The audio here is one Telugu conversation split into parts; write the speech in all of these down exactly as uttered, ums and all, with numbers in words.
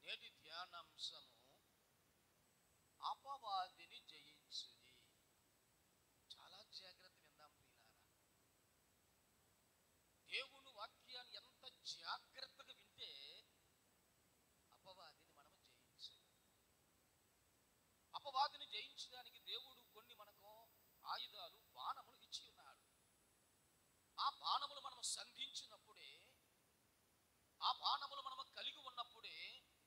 నేటి ధ్యానాంశము అపవాదిని జయించుడి. చాలా జాగ్రత్త విందాం ప్రియులారా. దేవుని వాక్యాన్ని ఎంత జాగ్రత్తగా వింటే అపవాదిని మనము జయించగలం. అపవాదిని జయించడానికి దేవుడు కొన్ని మనకు ఆయుధాలు, బాణములు ఇచ్చి ఉన్నాడు. ఆ బాణములు మనము సంధించినప్పుడే, ఆ బాణములు మనము కలిగి ఉన్నప్పుడే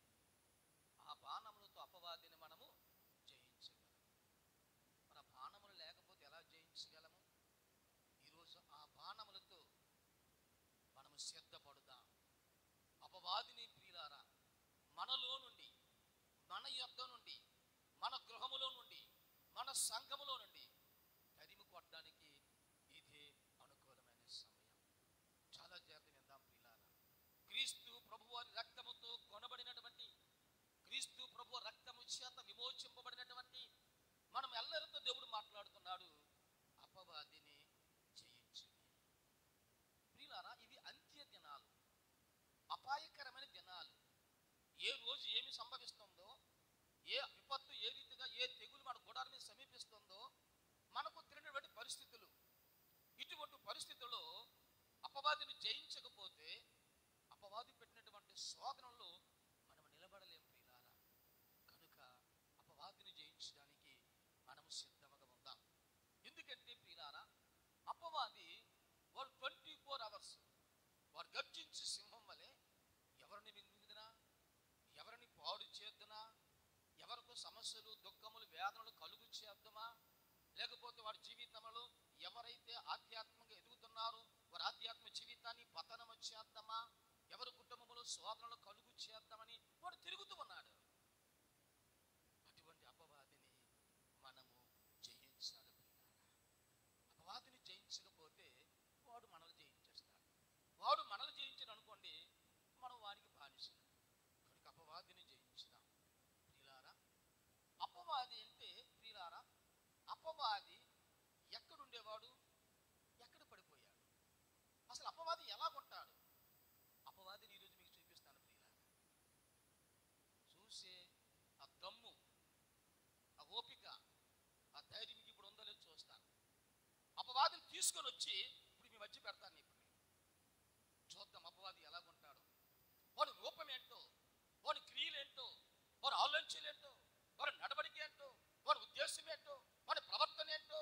ఆ బాణములతో అపవాదిని మనము జయించగలం. మన బాణములు లేకపోతే ఎలా జయించగలము? ఈరోజు ఆ బాణములతో మనము సిద్ధపడుదాం. అపవాదిని ప్రియులారా మనలో నుండి, మన యొద్ద నుండి, మన గృహములో నుండి, మన సంఘములో నుండి తరిమి కొట్టడానికి ఇదే అనుకూలమైన సమయం. చాలా జాగ్రత్త విందాం ప్రియులారా. క్రీస్తు ప్రభువారి రక్తముతో కొనబడినటువంటి, క్రీస్తు ప్రభు రక్తము చేత విమోచింపబడినటువంటి మనం ఎల్లరితో దేవుడు మాట్లాడుతున్నాడు, అపవాదిని జయించుడి. ప్రియులారా, ఇవి అంత్య దినాలు, అపాయకరమైన దినాలు. ఏ రోజు ఏమి సంభవిస్తుందో, ఏ విపత్తు, ఏ రీతిగా ఏ తెగులు మన గుడారి మీద సమీపిస్తుందో మనకు తెలియనటువంటి పరిస్థితులు. ఇటువంటి పరిస్థితుల్లో అపవాదిని జయించకపోతే అపవాది పెట్టినటువంటి శోధనలో మనం నిలబడలేం ప్రియులారా. కనుక అపవాదిని జయించడానికి మనము సిద్ధంగా ఉందాం. ఎందుకంటే ప్రియులారా, అపవాది వాడు ట్వంటీ ఫోర్ అవర్స్ వాడు గర్జించి సింహం వలె ఎవరిని మింగుదినా, ఎవరిని పాడు చేద్దునా, ఎవరికో సమస్యలు, దుఃఖములు, వేదనలు కలుగు చేద్దామా, లేకపోతే వాడి జీవితంలో ఎవరైతే ఆధ్యాత్మికంగా ఎదుగుతున్నారో వారి ఆధ్యాత్మిక జీవితాన్ని పతనం చేద్దామా, ఎవరి కుటుంబంలో శోధనలు కలుగు చేద్దామని వాడు తిరుగుతూ ఉన్నాడు. అటువంటి అపవాదిని మనము జయించాలి ప్రియులారా. అపవాదిని జయించకపోతే వాడు మనల్ని జయించేస్తాడు. వాడు మనల్ని జయించను అనుకోండి, మనం వానికి బానిసలు. కనుక అపవాదిని జయించుదాం ప్రియులారా. అపవాది అంటే ప్రియులారా, అపవాది ఎక్కడుండేవాడు, ఎక్కడ పడిపోయాడు, అసలు అపవాది ఎలాగుంటాడు? అపవాదిని ఈరోజు మీకు చూపిస్తాను ప్రియులారా. చూసే ఆ దమ్ము, ఆ ఓపిక, ఆ ధైర్యం మీకు ఇప్పుడు ఉందో లేదో చూస్తాను. అపవాదిని తీసుకొని వచ్చి ఇప్పుడు మీ మధ్య పెడతాను. ఇప్పుడు చూద్దాం అపవాది ఎలాగుంటాడు, వాడి రూపం ఏంటో, వాడి క్రియలేంటో, వాడి ఆలోచనలేంటో, వాడి నడవడిక ఏంటో, వాడి ఉద్దేశం ఏంటో, వాడి ప్రవర్తన ఏంటో.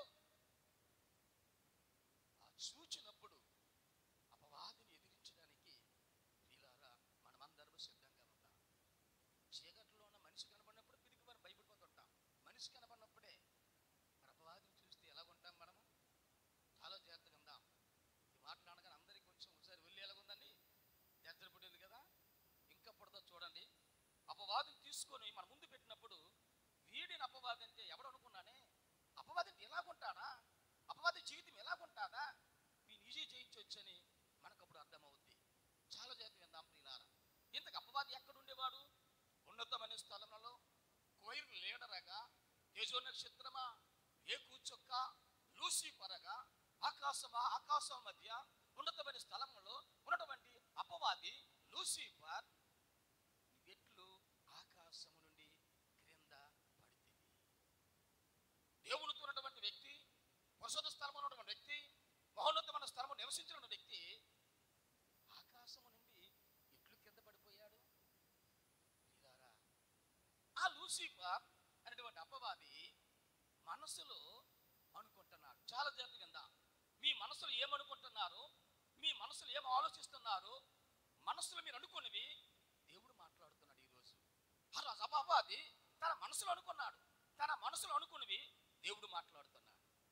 ఆ చూచినప్పుడు అపవాదిని ఎదిరించడానికి ప్రియులారా మనమందరం సిద్ధంగా ఉంటాం. చీకట్లో ఉన్న మనిషి కనబడినప్పుడు పిరికి మనం భయపడిపోతుంటాం. మనిషి కనబడినప్పుడే మన అపవాదిని చూస్తే ఎలాగుంటాం మనము? చాలా జాగ్రత్తగా ఉందాం. ఈ మాట్లాడగానే అందరికీ కొంచెం ఒకసారి వెళ్ళి ఎలాగుందండి, జాగ్రత్త పడింది కదా. ఇంకా పడుతుందో చూడండి. అపవాదిని తీసుకొని మన ముందు పెట్టినప్పుడు వీడిని అపవాది అంటే ఎవడు అనుకున్నానే, అపవాది అంటే ఎలాగుంటాడా, అపవాది జీవితం ఎలాగుంటాడా, మీ నిజీ జయించవచ్చని మనకు అప్పుడు అర్థమవుద్ది. చాలా జాగ్రత్త విందాం ప్రియులారా. ఇంతకు అపవాది ఎక్కడుండేవాడు? ఉన్నతమైన స్థలములలో కోయిర్ లీడరగా, తేజో నక్షత్రమా, ఏ కూర్చొక్క, లూసిఫరగా, ఆకాశమా, ఆకాశం మధ్య ఉన్నతమైన స్థలంలో ఉన్నటువంటి అపవాది లూసిఫర్ ఎట్లు ఆకాశము నుండి క్రింద పడితే, దేవునితో ఉన్నటువంటి వ్యక్తి, పరిశుద్ధ స్థలము ఉన్నటువంటి వ్యక్తి, మహోన్నతమైన స్థలము నివసించిన వ్యక్తి ఆకాశము నుండి ఎట్లు కింద పడిపోయాడు? ప్రియులారా, ఆ లూసిఫర్ అనేటువంటి అపవాది మనసులో అనుకుంటున్నాడు. చాలా జాగ్రత్తగా విందా. మీ మనసులో ఏమనుకుంటున్నారు, మీ మనసులో ఏం ఆలోచిస్తున్నారు, మనసులో మీరు అనుకున్నవి దేవుడు మాట్లాడుతున్నాడు ఈరోజు. అలా అపవాది తన మనసులో అనుకున్నాడు, తన మనసులో అనుకున్నవి దేవుడు మాట్లాడుతున్నాడు.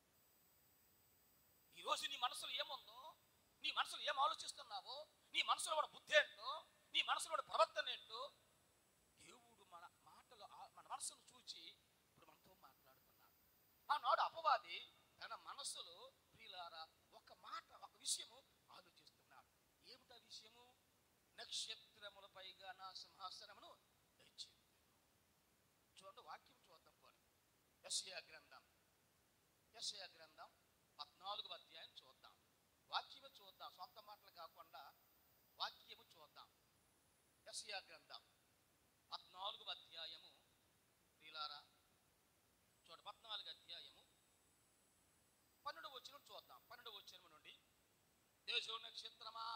ఈరోజు నీ మనసులో ఏముందో, నీ మనసులో ఏం ఆలోచిస్తున్నావో, నీ మనసులో వాడి బుద్ధి ఏంటో, నీ మనసులో వాడి ప్రవర్తన ఏంటో దేవుడు మన మాటలు, మన మనసును చూచి ఇప్పుడు మనతో మాట్లాడుతున్నాడు. ఆనాడు అపవాది తన మనసులో ప్రియులారా ఒక మాట, ఒక విషయము ఆలోచిస్తున్నాడు. ఏమిటా విషయము? నక్షత్రముల పైగా నా సింహాసనమును దయచేయును. చూడండి, వాక్యం చూద్దాం. పోనీ యెషయా గ్రంథం, యెషయా గ్రంథం పద్నాలుగు అధ్యాయం చూద్దాం. వాక్యము చూద్దాం, సొంత మాటలు కాకుండా వాక్యము చూద్దాం. యెషయా గ్రంథం పద్నాలుగు అధ్యాయము ప్రియులారా చూడ పద్నాలుగు అధ్యాయము పన్నెండు వచనం చూద్దాం. పన్నెండు వచనం నుండి, దేశం నక్షత్రమా,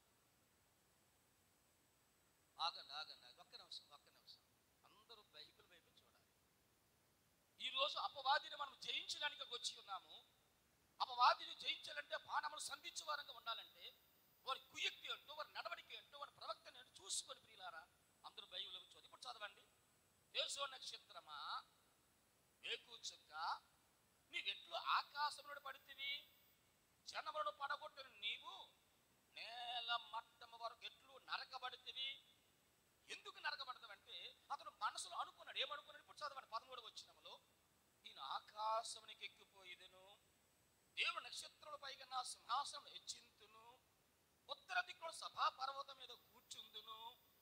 ఆగండి ఆగండి ఒక్క నిమిషం ఒక్క నిమిషం అందరూ బైబిల్ వైపు చూడాలి. ఈరోజు అపవాదిని మనం జయించడానికి వచ్చి ఉన్నాము. అపవాదిని జయించాలంటే బాణములు సంధించే వారంగా ఉండాలంటే వారి కుయుక్తి ఏంటో, వారి నడవడిక ఏంటో, వారి ప్రవక్తను ఏంటో చూసుకొని ప్రియులారా అందరూ బైబిల్ వైపు చూడండి. ఇప్పుడు చదవండి. దేశో నక్షత్రమా, వేకు చుక్క, నీవెట్లు ఆకాశమును పడితివి, జనములను పడగొట్టిన నీవు నేల మట్టము వరకు ఎట్లు నరకబడితివి. ఎందుకు నరకబడతావంటే అతను మనసులో అనుకున్నాడు. ఏమనుకున్నాడు? ఇప్పుడు చదవండి. పదమూడు వచ్చినములో, నేను ఆకాశమునికి ఎక్కిపోయేదను, దేవుడు నక్షత్రముల పైగా నా సింహాసనం హెచ్చింతును, ఉత్తర దిక్కులో సభా పర్వతం మీద కూర్చుందును,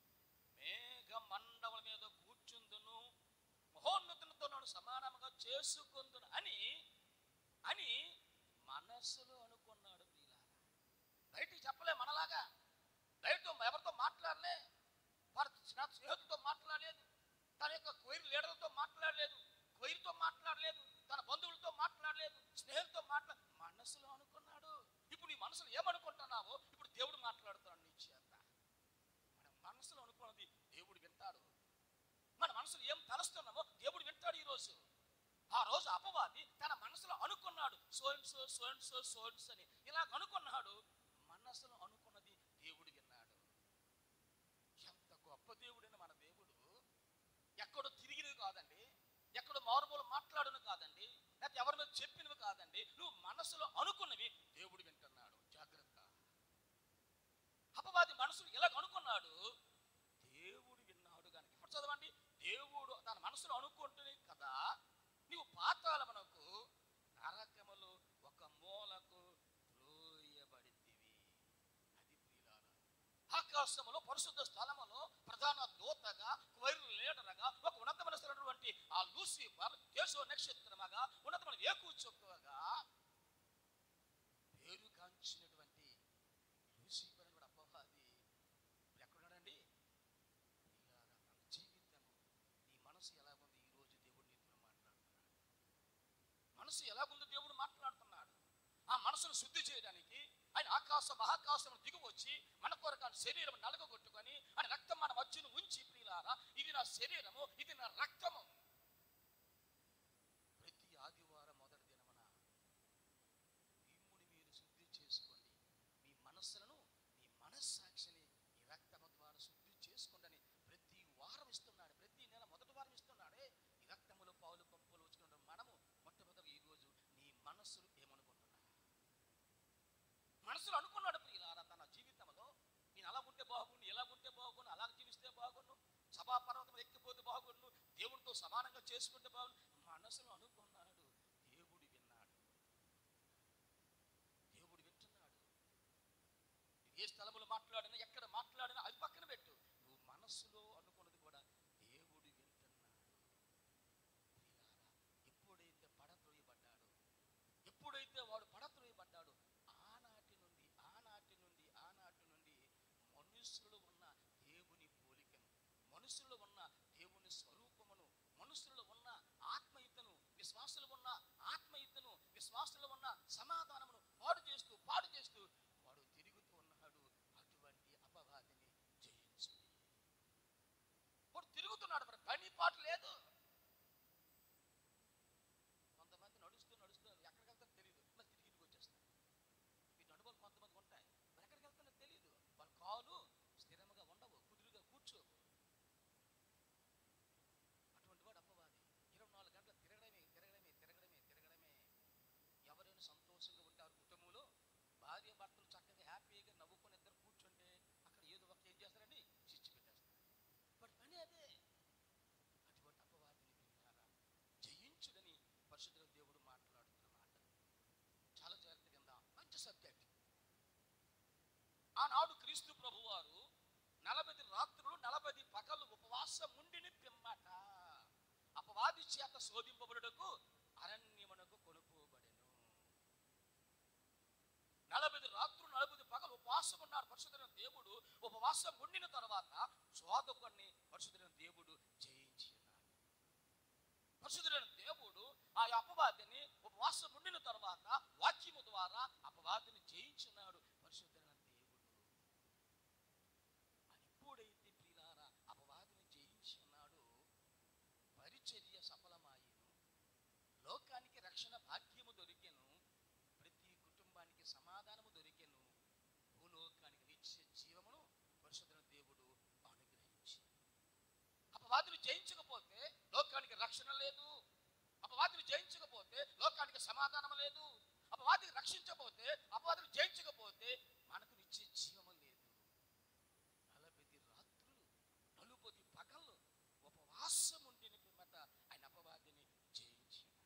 మేఘ మండముల మీద కూర్చుందును, మహోన్నతులతో నన్ను సమానంగా చేసుకుందును అని అని మనసులో అనుకున్నాడు. ప్రియులారా, బయటికి చెప్పలే. మనలాగా బయటతో ఎవరితో మాట్లాడలే. వారి స్నేహితులతో మాట్లాడలేదు, తన యొక్క క్వైర్ లీడర్లతో మాట్లాడలేదు, క్వైర్తో మాట్లాడలేదు, తన బంధువులతో మాట్లాడలేదు, స్నేహితులతో మాట్లా మనసులో అనుకున్నాడు. ఇప్పుడు నీ మనసులో ఏమనుకుంటున్నావో ఇప్పుడు దేవుడు మాట్లాడుతున్నాడు నీ చేత. మన మనసులో అనుకున్నది దేవుడు వింటాడు. మన మనసులో ఏం తలస్తున్నామో దేవుడు వింటాడు. ఈ రోజు ఆ రోజు అపవాది తన మనసులో అనుకున్నాడు సోన్స్ సోన్స్ సోన్స్ అని, ఇలా అనుకున్నాడు. మనసులో అనుకున్నది దేవుడు విన్నాడు. ఎంత గొప్ప దేవుడైన మన దేవుడు. ఎక్కడో తిరిగినవి కాదండి, ఎక్కడో మారుమూల మాట్లాడును కాదండి, లేకపోతే ఎవరి మీద చెప్పినవి కాదండి. నువ్వు మనసులో అనుకున్నవి దేవుడు వింటున్నాడు. జాగ్రత్త. అపవాది మనసులో ఇలా అనుకున్నాడు, దేవుడు విన్నాడు కనుక. ఇప్పుడు చదవండి. దేవుడు తన మనసులో అనుకుంటుంది కదా, నీవు పాతాళమునకు నరకములు ఒక మూలకు త్రోయబడితివి. అది ప్రియులారా, ఆకాశములో పరిశుద్ధ స్థలములో ప్రధాన దూతగా, క్వైర్ లీడర్గా, ఒక ఉన్నతమైనటువంటి ఆ లూసిఫర్, దేశో నక్షత్రమగా, ఉన్నతమైన వేకుచుక్కగా పేరు కాంచినటువంటి లూసిఫర్ అని అపవాది ఎక్కడున్నాడండి? ప్రియులారా, తన జీవితము, నీ మనసు ఎలాగుంది? ఈ రోజు దేవుడు నీతో మాట్లాడుతున్నాడు. మనసు ఎలాగుందో దేవుడు మాట్లాడుతున్నాడు. ఆ మనసును శుద్ధి చేయడానికి ఆయన ఆకాశ మహాకాశం దిగి వచ్చి మన కొరకు ఆయన శరీరం నలగొట్టుకొని ఆయన రక్తం మన మధ్యను ఉంచి, ప్రియులారా, ఇది నా శరీరము, ఇది నా రక్తము. ప్రతి ఆదివారం మొదటి దినమున మిమ్ముని మీరు శుద్ధి చేసుకోండి, మీ మనస్సులను, మీ మనస్సాక్షిని ఈ రక్తము ద్వారా శుద్ధి చేసుకోండి అని ప్రతి వారం ఇస్తున్నాడు. ప్రతి నెల మొదటి వారం ఇస్తున్నాడే. ఈ రక్తములు పావులు పంపులు వచ్చుకున్న మనము మొట్టమొదటి ఈ రోజు నీ మనస్సులు ఏమనుకుంటున్నా? మనసులో అనుకున్నాడు ప్రియులారా తన జీవితంలో, నేను అలా ఉంటే బాగుండు, ఎలా ఉంటే బాగుండు, అలా జీవిస్తే బాగుండు, సభా పర్వతం ఎక్కిపోతే బాగుండు, దేవుడితో సమానంగా చేసుకుంటే బాగుండు. మనసులో అనుకున్నాడు. దేవుడు విన్నాడు. దేవుడు వింటున్నాడు. ఏ స్థలములు మాట్లాడినా, ఎక్కడ మాట్లాడినా అది పక్కన పెట్టు. నువ్వు మనస్సులో అనుకున్నది కూడా దేవుడు వింటున్నాడు. ప్రియులారా, ఎప్పుడైతే పడద్రోయబడ్డాడో, ఎప్పుడైతే వాడు పడద్రోయబడ్డాడో, ఆనాటి నుండి ఆనాటి నుండి ఆనాటి నుండి మనుషులు ఉన్న దేవుని పోలికను, మనుషుల్లో ఉన్న దేవుని స్వరూపమును, మనుషుల్లో ఉన్న ఆత్మీయతను, విశ్వాసులు ఉన్న ఆత్మీయతను, విశ్వాసులు ఉన్న సమాధానమును పాడు చేస్తూ పాడు చేస్తూ వాడు తిరుగుతూ ఉన్నాడు. అటువంటి అపవాదిని జయించు. వాడు తిరుగుతున్నాడు, మరి పని పాట లేదు. కొంతమంది నడుస్తూ నడుస్తూ ఎక్కడికి వెళ్తారో తెలియదు, మరి తిరిగి ఇంటికి వచ్చేస్తారు. ఈ నడుమలు కొంతమంది ఉంటాయి, మరి ఎక్కడికి వెళ్తారో తెలియదు. వాళ్ళ కాలు స్థిరంగా ఉండవు, కుదురుగా కూర్చోవు. అటువంటి వాడు అపవాది. ఇరవై నాలుగు గంటలు తిరగడమే తిరగడమే తిరగడమే తిరగడమే. ఎవరైనా సంతోషంగా ఉంటారు కుటుంబంలో, భార్య భర్తలు చక్కగా హ్యాపీగా నవ్వుకొని ఇద్దరు కూర్చుంటే అక్కడ ఏదో ఒక ఏం చేస్తారని చిచ్చు పెట్టేస్తారు. వాడి పని అదే. అటువంటి అపవాదిని ప్రియులారా జయించుడని పరిశుద్ధ దేవుడు మాట్లాడుతున్న మాట చాలా జాగ్రత్తగా విందాం. మంచి సబ్జెక్ట్. ఆనాడు క్రీస్తు ప్రభువారు నలభై రాత్రులు నలభై పగలు ఉపవాసం ఉండిని పిమ్మట అపవాది చేత శోధింపబడుటకు అరణ్యమునకు కొనుక్కోబడెను. నలభై రాత్రులు నలభై పగలు ఉపవాసం ఉన్నారు పరిశుద్ధ దేవుడు. ఉపవాసం ఉండిన తర్వాత బోధకుడిని పరిశుద్ధుడైన దేవుడు జయించి ఉన్నాడు. పరిశుద్ధుడైన దేవుడు ఆ అపవాదిని ఉపవాసం ఉండిన తర్వాత వాక్యము ద్వారా అపవాదిని జయించున్నాడు పరిశుద్ధుడైన దేవుడు. ఎప్పుడైతే ప్రియులారా అపవాదిని జయించి ఉన్నాడో పరిచర్య సఫలమాయెను, లోకానికి రక్షణ భాగ్యము దొరికెను, ప్రతి కుటుంబానికి సమాధానము దొరికెను, భూలోకానికి నిత్య జీవమును పరిశుద్ధుడైన దేవుడు అనుగ్రహించి. అపవాదిని జయించకపోతే లోకానికి రక్షణ లేదు, అపవాదిని జయించకపోతే లోకానికి సమాధానం లేదు, అపవాదిని రక్షించకపోతే అపవాదిని జయించకపోతే మనకు నిత్య జీవము లేదు. నలభై రాత్రులు నలుపది పగళ్ళు ఉపవాసం ఉండిన పిమ్మట ఆయన అపవాదిని జయించినాడు.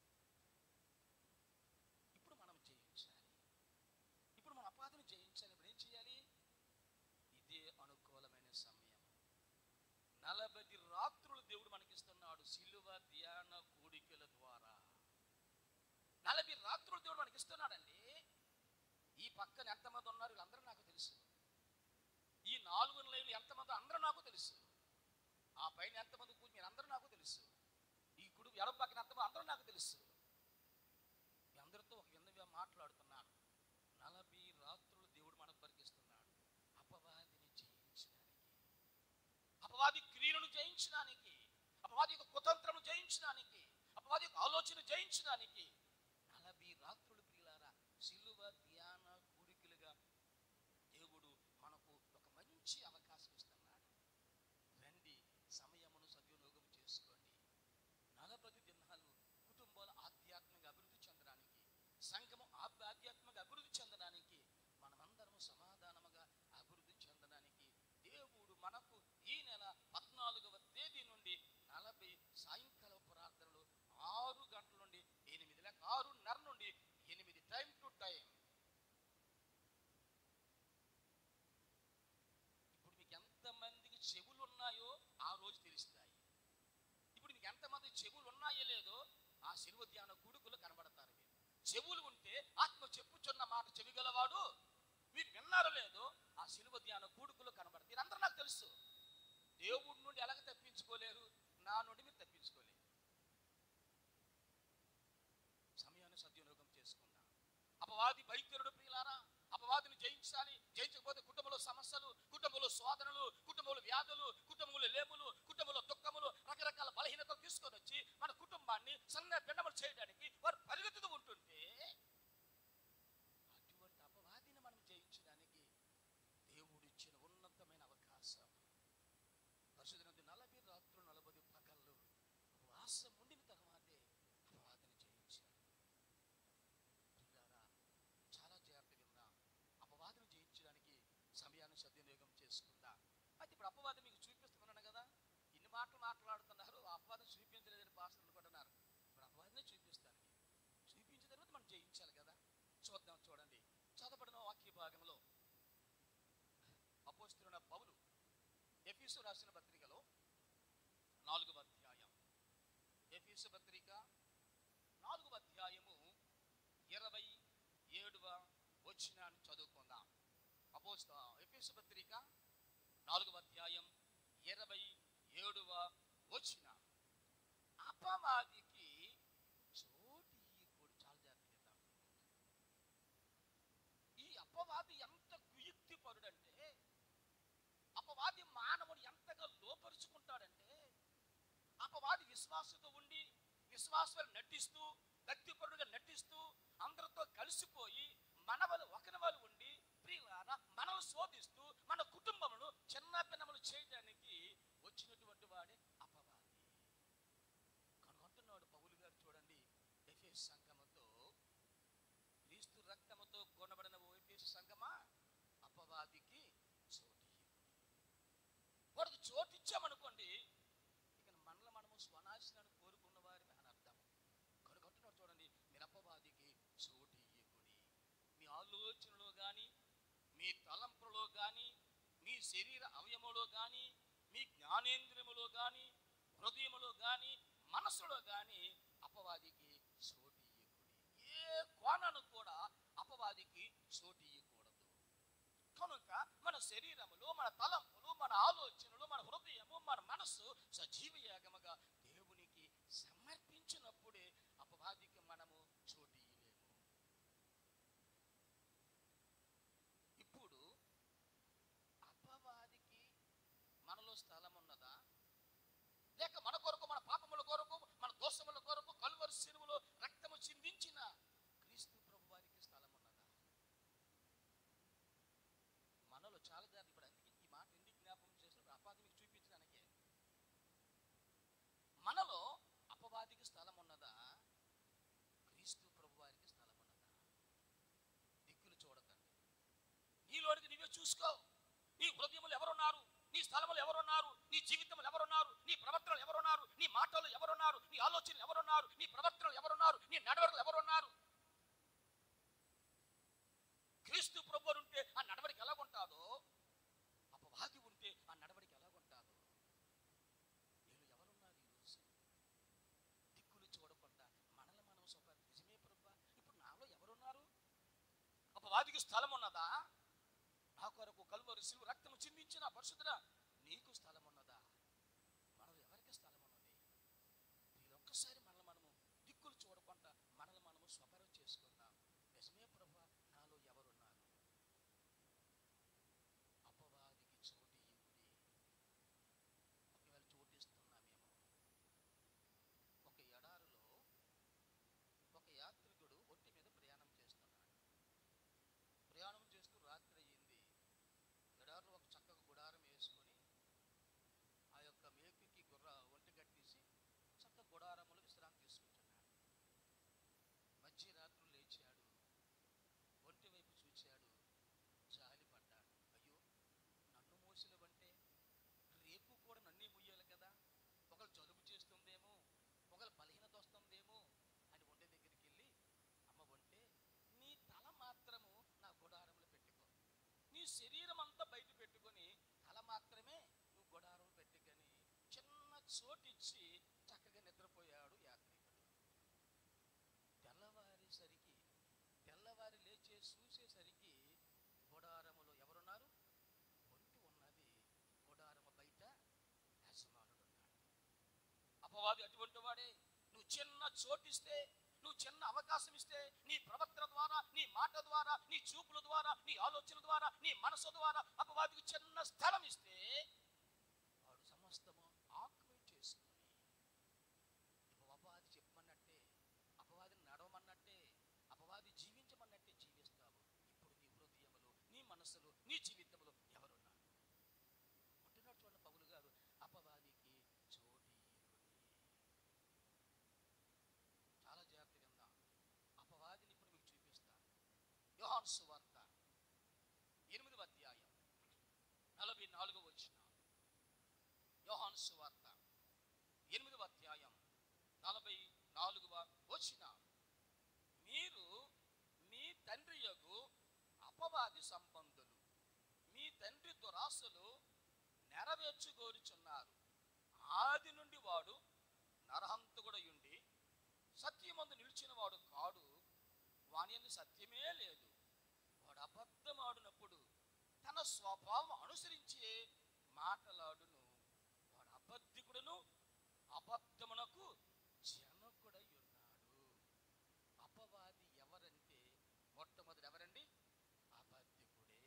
ఇప్పుడు మనం జయించాలి. ఇప్పుడు మన అపవాదిని జయించాలి. ఇప్పుడు ఏం చేయాలి? ఇదే అనుకూలమైన సమయం. నలభై రాత్రులు దేవుడు మనకిస్తున్నాడు సిలువ ధ్యాన కూడికల ద్వారా. నలభై రాత్రులు దేవుడు మనకి ఇస్తున్నాడండి. ఈ పక్కన ఎంతమంది ఉన్నారు వీళ్ళందరూ నాకు తెలుసు. ఈ నాలుగు లైన్లు ఎంతమంది అందరూ నాకు తెలుసు. ఆ పైన ఎంతమంది కూర్చు మీరు అందరూ నాకు తెలుసు. ఈ కుడి ఎడమ పక్కన ఎంతమంది అందరూ నాకు తెలుసు. మీ అందరితో ఒక విన్నవిగా మాట్లాడుతున్నాను. నలభై రాత్రులు దేవుడు మనకు పరికిస్తున్నాడు అపవాదిని జయించడానికి, అపవాది క్రియలను జయించడానికి, అపవాది యొక్క కుతంత్రము జయించడానికి, అపవాది యొక్క ఆలోచన జయించడానికి నలభై రాత్రులు ప్రియులారా సిలువ ధ్యాన కూడికలుగా దేవుడు మనకు ఒక మంచి అవకాశం ఇస్తున్నాడు. రండి, సమయమును సద్వినియోగం చేసుకోండి. నలభై దినాలు కుటుంబాలు ఆధ్యాత్మిక అభివృద్ధి చెందడానికి, సంఘము ఆధ్యాత్మిక అభివృద్ధి చెందడానికి, మనమందరము సమాధానముగా అభివృద్ధి చెందడానికి దేవుడు మనకు ఈ నెల పద్నాలుగవ తేదీ నుండి నలభై సాయంకాల ప్రార్థనలు ఆరు గంటల నుండి ఎనిమిది లేక ఆరున్నర నుండి ఎనిమిది టైం టు టైం. ఇప్పుడు మీకు ఎంతమందికి చెవులు ఉన్నాయో ఆ రోజు తెలుస్తాయి. ఇప్పుడు మీకు ఎంతమంది చెవులు ఉన్నాయో లేదో ఆ సిలువ ధ్యాన కూడుకులు కనబడతారు. మీరు చెవులు ఉంటే ఆత్మ చెప్పుచున్న మాట చెవిగలవాడు మీరు విన్నారో లేదో ఆ సిలువ ధ్యాన కూడుకులు కనబడతారు. మీరందరూ నాకు తెలుసు. దేవుడి నుండి ఎలాగ తప్పించుకోలేరు, నా నుండి మీరు తప్పించుకోలేరు. సమయాన్ని సద్వినియోగం చేసుకుందాం. అపవాది భయంకరుడు ప్రియులారా. అపవాదిని జయించాలి. జయించకపోతే కుటుంబంలో సమస్యలు, కుటుంబంలో శోధనలు, కుటుంబంలో వ్యాధులు, కుటుంబంలో లేములు, కుటుంబంలో దుఃఖములు, రకరకాల బలహీనతలు తీసుకొని వచ్చి మన కుటుంబాన్ని సన్న పిండములు చేయడానికి వారు పరిగెత్తుతూ ఉంటుంటే అటువంటి అపవాదిని మనం జయించడానికి దేవుడు ఇచ్చిన ఉన్నతమైన అవకాశం. పరిశుద్ధ నలభై రాత్రులు నలభై పగళ్ళు ఉపవాసం ఉండిన తర్వాతే అపవాదిని జయించాడు. పిల్లారా, చాలా జాగ్రత్త విందాం. అపవాదిని జయించడానికి సమయాన్ని సద్వినియోగం చేసుకుందాం. అయితే ఇప్పుడు అపవాదం మీకు చూపిస్తున్నాను కదా, ఇన్ని మాటలు మాట్లాడుతున్నారు, అపవాదం చూపించలేదని పాస్టర్లు అనుకుంటున్నారు. ఇప్పుడు అపవాదిని చూపిస్తాను. చూపించిన తర్వాత మనం జయించాలి కదా. చూద్దాం. చూడండి, చదవబడిన వాక్య భాగంలో అపోస్తలుడైన పౌలు ఎఫెసు రాసిన పత్రికలో నాలుగవ అధ్యాయం, ఎఫెసు పత్రిక నాలుగవ అధ్యాయము ఇరవై ఏడవ వచనాన్ని చదువుకుందాం. అపోస్త ఎఫెసు పత్రిక నాలుగవ అధ్యాయం ఇరవై ఏడవ వచనం. అపవాదికి చోటు ఇయ్యకూడదు. చాలా జాగ్రత్త. ఈ అపవాది ఎంత కుయుక్తి పరుడంటే, అపవాది మానవుని ఎంతగా లోపరుచుకుంటాడంటే, అపవాది విశ్వాసంతో ఉండి విశ్వాసాలు నటిస్తూ భక్తిపరుడుగా నటిస్తూ అందరితో కలిసిపోయి మనవలు ఒకరి వాళ్ళు ఉండి ప్రియులారా మనల్ని శోధిస్తూ మన కుటుంబమును చిన్న పిన్నములు చేయడానికి వచ్చినటువంటి వాడే అపవాది. కనుగొంటున్నాడు పౌలు గారు. చూడండి, ఎఫెసు సంఘముతో క్రీస్తు రక్తముతో కొనబడిన ఓ ఎఫెసు సంఘమా, అపవాదికి చోటు వాడికి చోటు ఇచ్చామనుకోండి, ఇక మనలో మనము స్వనాశనాన్ని కోరుకున్న వారిని అని అర్థం. కనుగొంటున్నాడు. చూడండి, మీరు అపవాదికి చోటు ఇయ్యకుడి. మీ ఆలోచనలో కానీ, మీ తలంపులో కానీ, మీ శరీర అవయములో కానీ, మీ జ్ఞానేంద్రియములో కానీ, హృదయములో కానీ, మనసులో కానీ అపవాదికి చోటు ఇయ్యకుడి. ఏ కోణను కూడా అపవాదికి చోటు ఇయ్యకూడదు. కనుక మన శరీరములు, మన తలంపులు, మన ఆలోచనలు, మన హృదయము, మన మనస్సు సజీవ యాగముగా దేవునికి సమర్పించినప్పుడే అపవాదికి మనము చోటు ఇవ్వలేము. ఇప్పుడు అపవాదికి మనలో స్థలం ఉన్నదా, లేక మన కొరకు, మన పాపముల కొరకు, మన దోషముల కొరకు కలువరి శిలువలో రక్తము చిందించిన క్రీస్తు ప్రభు వారికి స్థలం ఉన్నదా? మనలో చాలా జాగ్రత్త. ఇప్పుడు అందుకే ఈ మాట ఎందుకు జ్ఞాపకం చేసినప్పుడు అపవాది మీకు చూపించడానికే. మనలో అపవాదికి స్థలం ఉన్నదా, క్రీస్తు ప్రభు వారికి స్థలం ఉన్నదా? దిక్కులు చూడకండి, నీలోనికి నీవే చూసుకో. నీ హృదయములు ఎవరున్నారు, నీ స్థలములు ఎవరున్నారు, నీ జీవితంలో ఎవరున్నారు, నీ ప్రవర్తనలు ఎవరున్నారు, నీ మాటలు ఎవరున్నారు, నీ ఆలోచనలు ఎవరున్నారు, నీ ప్రవర్తనలు ఎవరున్నారు, నీ నడవడికలు ఎవరున్నారు? క్రీస్తు ప్రభు ఉంటే ఆ నడవడికి ఎలాగుంటాదో, అపవాది ఉంటే ఆ నడవడికి ఎలాగుంటాదో. నేను ఎవరున్నారు ఈరోజు? దిక్కులు చూడకుండా మనల్ని మనం స్వప నిజమే ప్రభు, ఇప్పుడు నాలో ఎవరున్నారు? అపవాదికి స్థలం ఉన్నదా? నా కొరకు కలువరి శిలువ రక్తము చిందించిన పరిశుద్ధుడా, నీకు స్థలం ఉన్నదా? మనలో ఎవరికి స్థలం ఉన్నది? దీని ఒక్కసారి మనల్ని మనము దిక్కులు చూడకుండా మనల్ని మనము స్వపరం చేసుకుందాం. నిజమే ప్రభు, నాలో ఎవరున్నారు? అపవాదికి చోటు ఇవ్వుడి. ఒకవేళ చోటిస్తున్నామేమో. ఒక ఎడారిలో ఒక యాత్రికుడు ఒంటి మీద ప్రయాణం చేస్తున్నాడు. ప్రయాణం చేస్తూ రాత్రి అయ్యింది. ఎడారిలో ఒక చక్కగా గుడారం వేసుకొని ఆ యొక్క మేకుకి గుర్ర ఒంటి కట్టేసి చక్క గుడారములు విశ్రాంతి తీసుకుంటున్నాడు. మధ్య రాత్రి లేచాడు, ఒంటి వైపు చూచాడు, జాలి పడ్డాడు. అయ్యో, నన్ను మోసినవంటే రేపు కూడా నన్నే ముయ్యాలి కదా, ఒకళ్ళు జలుబు చేస్తుందేమో, ఒకళ్ళు బలహీనత వస్తుందేమో అని ఒంటె దగ్గరికి వెళ్ళి, అమ్మ ఒంటె, నీ తల మాత్రము నా గుడారంలో పెట్టుకో, నీ శరీరం అంతా బయట పెట్టుకొని తల మాత్రమే నువ్వు గుడారం పెట్టుకొని చిన్న చోటిచ్చి చక్కగా నిద్రపోయాడు యాత్రికుడు. తెల్లవారేసరికి తెల్లవారి లేచే చూసేసరికి గుడారములో ఎవరున్నారు? ఒంటి ఉన్నది. గుడారము బయట యజమానుడు ఉన్నాడు. అపవాది అటువంటి వాడే. నువ్వు చిన్న చోటిస్తే, నువ్వు చిన్న అవకాశం ఇస్తే, నీ ప్రవర్తన ద్వారా, నీ మాట ద్వారా, నీ చూపుల ద్వారా, నీ ఆలోచన ద్వారా, నీ మనసు ద్వారా అపవాదికి చిన్న స్థలం ఇస్తే వాడు సమస్తము ఆక్యుపై చేసుకుని, ఇప్పుడు అపవాది చెప్పమన్నట్టే, అపవాదిని నడవమన్నట్టే, అపవాది జీవించమన్నట్టే జీవిస్తావు. ఇప్పుడు నీ హృదయములో, నీ మనసులో, నీ జీవితంలో ఎవరున్నారు? ఉంటున్నాడు చూడండి పౌలు గారు, అపవాదికి చోటు ఇవ్వుడి. చాలా జాగ్రత్తగా ఉందాం. అపవాదిని ఇప్పుడు మీకు చూపిస్తాను. యోహాను సువార్త ఎనిమిదవ అధ్యాయం నలభై నాలుగవ వచనం. యోహాను సువార్త ఎనిమిదవ అధ్యాయం నలభై నాలుగవ వచనం. మీరు మీ తండ్రి యొగు అపవాది సంబంధులు, మీ తండ్రి దురాశలు నెరవేర్చుకోరుచున్నారు. ఆది నుండి వాడు నరహంతకుడై ఉండి సత్యమందు నిలిచిన వాడు కాడు, వాని యందు సత్యమే లేదు. వాడు అబద్ధమాడినప్పుడు తన స్వభావం అనుసరించే మాటలాడును. వాడు అబద్ధికుడును, అబద్ధమునకు జనకుడై ఉన్నాడు. అపవాది ఎవరంటే మొట్టమొదటి ఎవరండి? అబద్ధికుడే.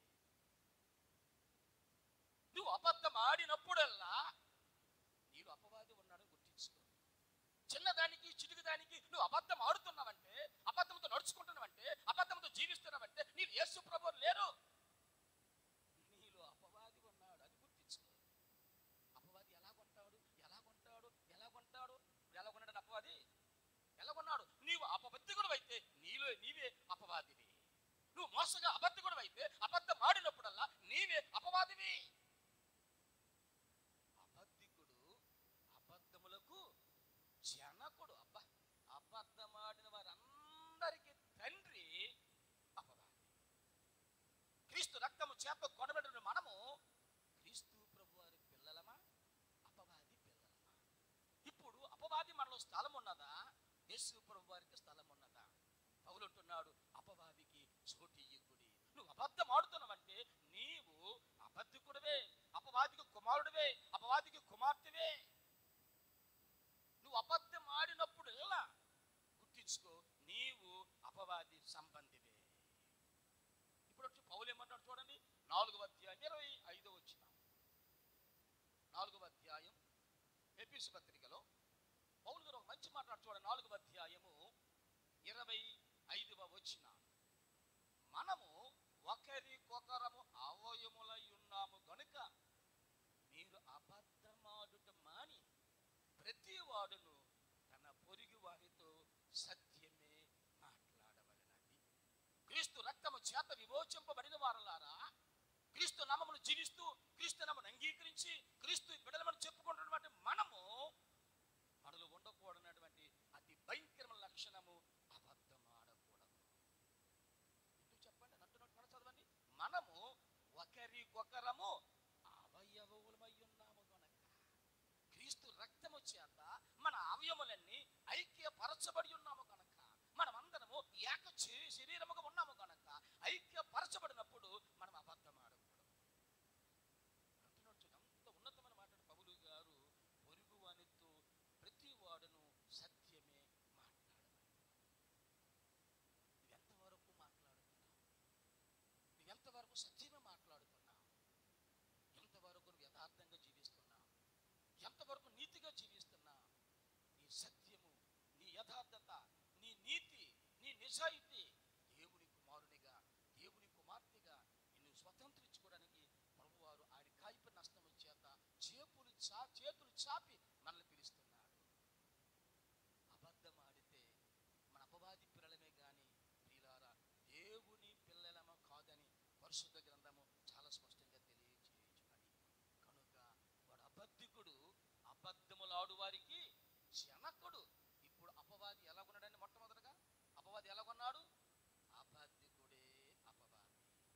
నువ్వు అబద్ధం ఆడినప్పుడల్లా నీలో అపవాది ఉన్నాడని గుర్తించుకో. చిన్నదానికి చిటికదానికి నువ్వు అబద్ధం ఆడుతున్నావంటే, అబద్ధంతో నడుచుకుంటున్నావంటే, అబద్ధంతో జీవిస్తున్నావంటే నీవు యేసు ప్రభువు లేరు. నీలో అపవాది ఉన్నాడు, అది గుర్తించుకో. అపవాది ఎలాగొంటాడు ఎలాగొంటాడు ఎలాగొంటాడు ఎలాగొన్నాడు అపవాది? ఎలాగొన్నాడు? నీవు అబద్ధికుడు అయితే నీలో నీవే అపవాదివి. నువ్వు మోసగా అబద్ధికుడు అయితే అబద్ధం ఆడినప్పుడల్లా నీవే అపవాదివి. అబద్ధికుడు అబద్ధములకు జనకుడు. అబ్బా, అబద్ధమాడిన వారందరికీ తండ్రి అపవాది. క్రీస్తు రక్తము చేత కొనబడిన మనము క్రీస్తు ప్రభు వారి పిల్లలమా, అపవాది పిల్లలమా? ఇప్పుడు అపవాది మనలో స్థలం ఉన్నదా, యేసు ప్రభు వారికి స్థలం ఉన్నదా? పౌలు అంటున్నాడు, అపవాదికి చోటు ఇయ్యుడి. నువ్వు అబద్ధం ఆడుతున్నావంటే నీవు అపవాదికి కుమారుడివే, అపవాదికి కుమార్తెవే. నువ్వు అబద్ధం ఆడినప్పుడు ఎలా గుర్తించుకో, నీవు అపవాది సంబంధివే. ఇప్పుడు వచ్చి పౌలు ఏమంటాడు చూడండి, నాలుగవ అధ్యాయం ఇరవై ఐదో వచ్చిన, నాలుగవ అధ్యాయం ఎఫెసు పత్రికలో పౌలు గారు ఒక మంచి మాట్లాడు చూడండి. నాలుగవ అధ్యాయము ఇరవై ఐదవ వచ్చిన, మనము ఒకరికొకరము అవయములై ఉన్నాము గనుక మీరు అబద్ధమాడుట మాని ప్రతి వాడును తన పొరుగు వారితో సత్యమే మాట్లాడవలెనని. క్రీస్తు రక్తము చేత విమోచింపబడిన వారలారా, క్రీస్తు నామమును జీవిస్తూ క్రీస్తు నామమును అంగీకరించి క్రీస్తు బిడ్డలమని చెప్పుకుంటున్నటువంటి మనము మనలో ఉండకూడనటువంటి అతి భయంకరమైన లక్షణము అబద్ధం ఆడకూడదు. ఎందుకు చెప్పండి, అంటున్నట్టు మన చదవండి. మనము ఒకరికొకరము అవయవములమై ఉన్నాము గనక, క్రీస్తు రక్తము చేత మన అవయములన్నీ ఐక్యపరచబడి ఉన్నాము గనక, మనమందరము ఏక శరీరముగా ఉన్నాము గనక, ఐక్యపరచబడినప్పుడు మనం అబద్ధం ఆడకూడదు. అంటున్నాడు అంత ఉన్నతమైన మాట పౌలు గారు, పొరుగు వానితో ప్రతి వాడును సత్యమే మాట్లాడమని. నువ్వు ఎంతవరకు మాట్లాడుతున్నావు? నువ్వు ఎంతవరకు సత్యమే మాట్లాడుతున్నావు? ఎంతవరకు నువ్వు యథార్థంగా జీవిస్తున్నావు? ఎంతవరకు నీతిగా జీవిస్తున్నావు? నీ సత్యము, నీ యథార్థత, నీ నీతి, నీ నిజాయితీ దేవుని కుమారునిగా, దేవుని కుమార్తెగా నిన్ను స్వతంత్రించుకోవడానికి ప్రభువారు ఆయన కాయిప నష్టము చేత చేతులు చా చేతులు చాపి మనల్ని పిలుస్తున్నాడు. అబద్ధం ఆడితే మన అపవాది పిల్లలమే గాని ప్రియులారా దేవుని పిల్లలమో కాదని పరిశుద్ధ గ్రంథము చాలా స్పష్టంగా తెలియజేయుచున్నది. కనుక వాడు అబద్ధికుడు, అబద్ధములాడు వారికి జనకుడు. ఇప్పుడు అపవాది ఎలాగున్నాడని మొట్టమొదటగా అపవాది ఎలాగొన్నాడు? అబద్ధికుడే అపవాది.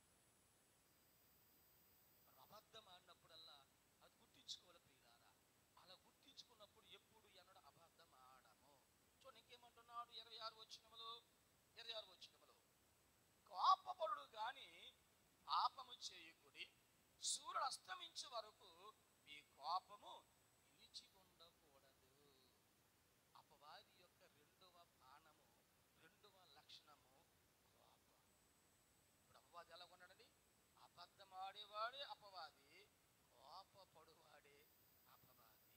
మనం అబద్ధం ఆడినప్పుడల్లా అది గుర్తించుకోవాలి ప్రియులారా. అలా గుర్తించుకున్నప్పుడు ఎప్పుడు ఎన్నడూ అబద్ధం ఆడము. చూడండి ఇంకేమంటున్నాడు ఇరవై ఆరు వచనములో, ఇరవై ఆరు వచనములో, కోపపడుడు గాని పాపము చేయకుడి, సూర్యుడు అస్తమించే వరకు మీ కోపము నిలిచి ఉండకూడదు. అపవాది యొక్క రెండవ బాణము, రెండవ లక్షణము కోపం. ఇప్పుడు అపవాది ఎలా ఉన్నాడండి? అబద్ధం ఆడేవాడే అపవాది, కోపపడువాడే అపవాది.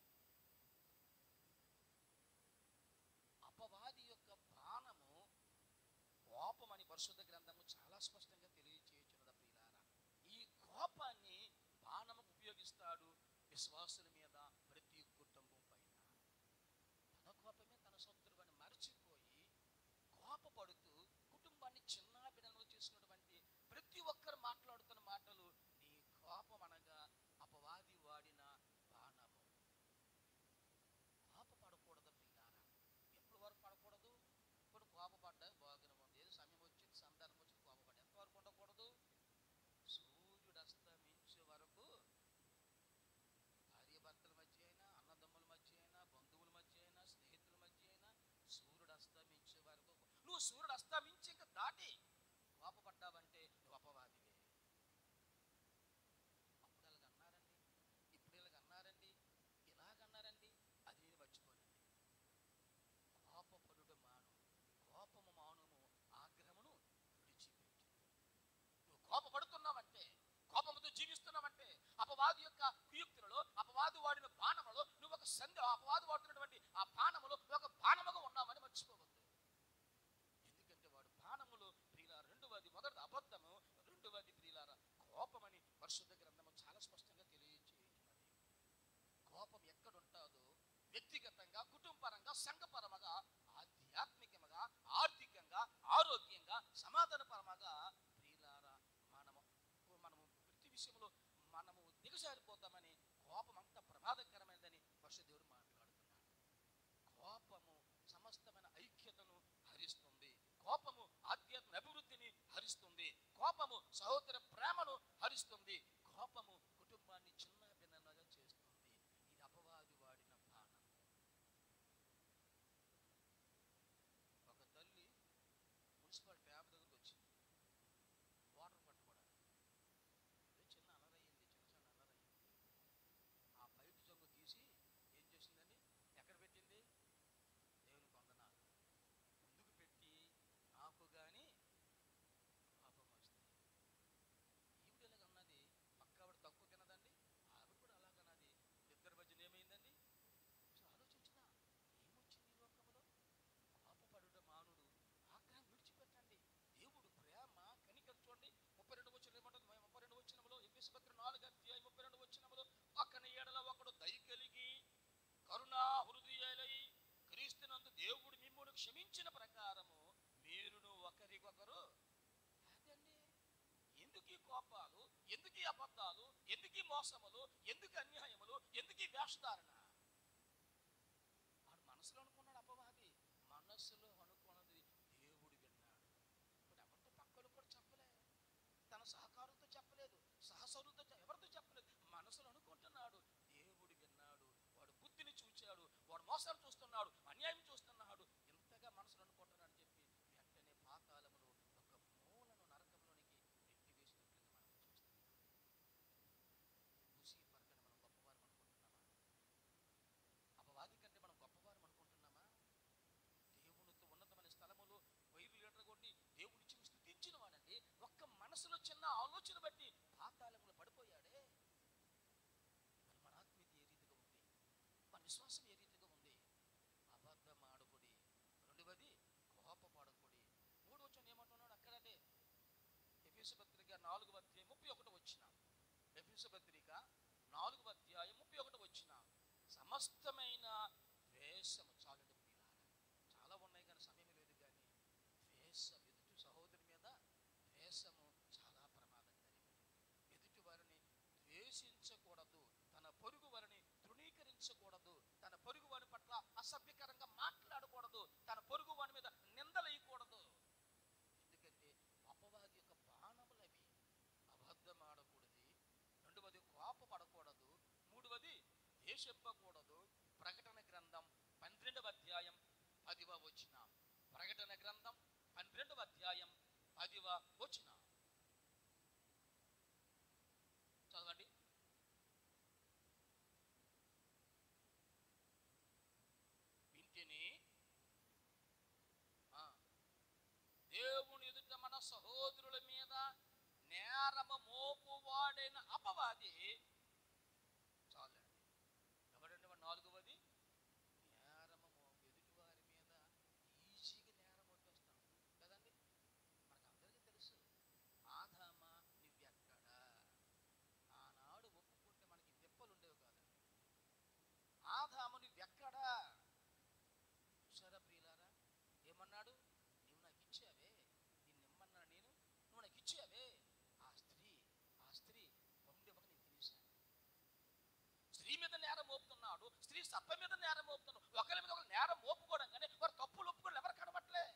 అపవాది యొక్క బాణము కోపం అని పరిశుద్ధ గ్రంథము చాలా స్పష్టంగా తెలియజేయుచున్నది ప్రియులారా. ఈ కోపాన్ని బాణము ఉపయోగిస్తాడు విశ్వాసుల మీద, ప్రతి కుటుంబం పైన. తన కోపమే తన శత్రువు అని మర్చిపోయి కోపపడుతూ కుటుంబాన్ని చిన్న బిడ్డలు చేసినటువంటి ప్రతి ఒక్కరు మాట్లాడుతున్న మాటలు నీ కోపం అనగా అపవాది వాడిన బాణము. కోపపడకూడదు ప్రియులారా. ఎప్పటి వరకు పడకూడదు? ఇప్పుడు కోపపడ్డా బాగానే ఉంది, ఏదో సమయం వచ్చింది, సందర్భం వచ్చింది, కోపపడ్డా. ఎంతవరకు ఉండకూడదు? సూర్యుడు అస్తమించే వరకు. భార్య భర్తల మధ్య అయినా, అన్నదమ్ముల మధ్య అయినా, బంధువుల మధ్య అయినా, స్నేహితుల మధ్య అయినా సూర్యుడు అస్తమించే వరకు. నువ్వు సూర్యుడు అస్తమించి ఇంకా దాటి కోపపడ్డావంటే నువ్వు అపవాదివే. అప్పుడు ఇలాగ అన్నారండి, ఇప్పుడు ఇలాగ అన్నారండి, ఇలాగన్నారండి, అది మర్చిపోనండి. కోపపడుడు మాను, కోపము మానుము, ఆగ్రహమును విడిచిపెట్టు. నువ్వు కోపపడుతున్నావంటే, కోపముతో జీవిస్తున్నావంటే, అపవాది యొక్క కుయుక్తులలో, అపవాది వాడిన బాణములో నువ్వు ఒక సంధి, అపవాది వాడుతున్నటువంటి ఆ బాణములో ఒక బాణముగా ఉన్నావని మర్చిపోవద్దు. ఎందుకంటే వాడు బాణములు ప్రియుల రెండవది, మొదటి అబద్ధము, రెండవది ప్రియులార కోపమని పరిశుద్ధ గ్రంథము చాలా స్పష్టంగా తెలియజేయుచున్నది. కోపం ఎక్కడుంటాదో వ్యక్తిగతంగా, కుటుంబపరంగా, సంఘపరముగా, ఆధ్యాత్మికముగా, ఆర్థికంగా, ఆరోగ్యంగా, సమాధానపరముగా ప్రియులారా మనము మనము ప్రతి విషయంలో మనము దిగజారిపోతామని, కోపం అంత ప్రమాదకరమైనదని పరిశుద్ధుడు మాట్లాడుతున్నాడు. కోపము సమస్తమైన ఐక్యతను హరిస్తుంది, కోపము ఆధ్యాత్మిక అభివృద్ధిని హరిస్తుంది, కోపము సహోదర ప్రేమను హరిస్తుంది, కోపము కుటుంబాన్ని చిన్న భిన్నగా చేస్తుంది. ఇది అపవాది వాడిన బాణం. ఒక తల్లి మున్సిపల్ ట్యాబ్ దగ్గరకు వచ్చింది వాటర్ పట్టుకోవడానికి. చిన్న అలరయ్యింది, చిన్న చిన్న అలరయ్యింది. దేవుడు మిమ్మును క్షమించిన ప్రకారము మీరును ఒకరికొకరు. అదండి, ఎందుకు ఈ కోపాలు, ఎందుకు ఈ అబద్ధాలు, ఎందుకు ఈ మోసములు, ఎందుకు అన్యాయములు, ఎందుకు ఈ వేషధారణ? వాడు మనసులో అనుకున్నాడు అపవాది, మనసులో అనుకున్నది దేవుడు విన్నాడు. ఇప్పుడు ఎవరితో పక్కలు కూడా చెప్పలే, తన సహకారులతో చెప్పలేదు, సహసరులతో ఎవరితో చెప్పలేదు, మనసులో అనుకుంటున్నాడు. దేవుడు విన్నాడు, వాడు బుద్ధిని చూచాడు, వాడు మోసాలు చూస్తున్నాడు, అన్యాయం చూస్తున్నాడు, ఇంతగా మనసులో అనుకుంటున్నాడు చెప్పి వెంటనే పాతాళములో ఒక మూలను నరకంలోనికి నెట్టివేసినట్లుగా మనం చూస్తున్నాం. చూసి పరకన మనం గొప్పవారం అనుకుంటున్నామా? అపవాది కంటే మనం గొప్పవారం అనుకుంటున్నామా? దేవునితో ఉన్నతమైన స్థలములో వైరు లీటర్ కొట్టి దేవుడిచ్చి స్తుతించిన వాడండి ఒక్క మనసులో చిన్న ఆలోచన బట్టి పాతాళములో పడిపోయాడే. మరి మన ఆత్మీయత ఏ రీతిగా ఉంది? మన విశ్వాసం ఏ రీతిగా ఉంది? అబద్ధమాడకుడి, రెండవది కోపపడకుడి. మూడు వచ్చిన ఏమంటున్నాడు అక్కడంటే ఎఫెసు పత్రిక నాలుగు అధ్యాయం ముప్పై ఒకటి వచ్చిన ఎఫెసు పత్రిక నాలుగు అధ్యాయం ముప్పై ఒకటి వచ్చిన సమస్తమైన ద్వేషము. చాలండి ప్రియులారా, చాలా ఉన్నాయి కానీ సమయం లేదు. కానీ ద్వేషం, ఎదుటి సహోదరి మీద ద్వేషము చాలా ప్రమాదకరమైనది. ఎదుటి వారిని ద్వేషించకూడదు, తన పొరుగు వారిని తృణీకరించకూడదు, తన పొరుగు వారి పట్ల అసభ్యకరంగా మాట్లాడకూడదు, తన పొరుగు వారి మీద నిందలేయకూడదు. ఎందుకంటే అపవాది యొక్క బాణములవి. అబద్ధమాడకూడదు, రెండవది కోపపడకూడదు, మూడవది ద్వేషింపకూడదు. ప్రకటన గ్రంథం పన్నెండవ అధ్యాయం పదివ వచన. ప్రకటన గ్రంథం పన్నెండవ అధ్యాయం పదివ వచన చదవండి. వింటిని దేవుని ఎదుట మన సహోదరుల మీద నేరము మోపువాడైన అపవాది. చాలండి, ఎవరండి వాడు? నాలుగవది నేరము మోపు. ఎదుటి వారి మీద ఈజీగా నేరం మోపేస్తాం కదండి. మనకు అందరికీ తెలుసు, ఆదామా నువ్వెక్కడా? ఆనాడు ఒప్పుకుంటే మనకి దెబ్బలు ఉండేవి కాదండి. ఆదాము నువ్వెక్కడా? చూసారా ప్రియులారా, ఏమన్నాడు? నువ్వు నాకు ఇచ్చావే, నిన్ను ఇమ్మన్నా నేను, నువ్వు నాకు ఇచ్చావే. ఆ స్త్రీ ఆ స్త్రీ పొందివ్వక నేను తినేశాను. స్త్రీ మీద నేరం మోపుతున్నాడు, స్త్రీ సర్ప మీద నేరం మోపుతున్నాడు. ఒకరి మీద ఒక నేరం మోపుకోవడం కానీ వారు తప్పులు ఒప్పుకోవడం ఎవరు కనబట్లే.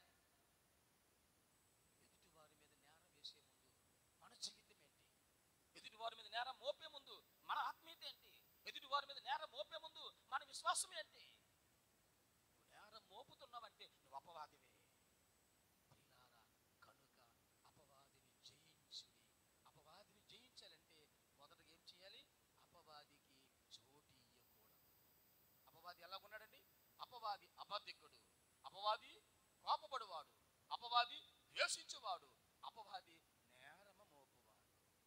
ఎదుటి వారి మీద నేరం వేసే ముందు మన జీవితం ఏంటి? ఎదుటి వారి మీద నేరం మోపే ముందు మన ఆత్మీయత ఏంటి? ఎదుటి వారి మీద నేరం మోపే ముందు మన విశ్వాసం ఏంటి? నువ్వు నేరం మోపుతున్నావంటే నువ్వు అపవాదివే. ప్రియులారా, కనుక అపవాదిని జయించుడి. అపవాదిని జయించాలంటే మొదటగా ఏం చేయాలి? అపవాదికి చోటు ఇయ్యకూడదు. అపవాది ఎలా ఉన్నాడండి? అపవాది అబద్ధికుడు, అపవాది కోపపడువాడు, అపవాది ద్వేషించువాడు, అపవాది నేరమ మోపువాడు.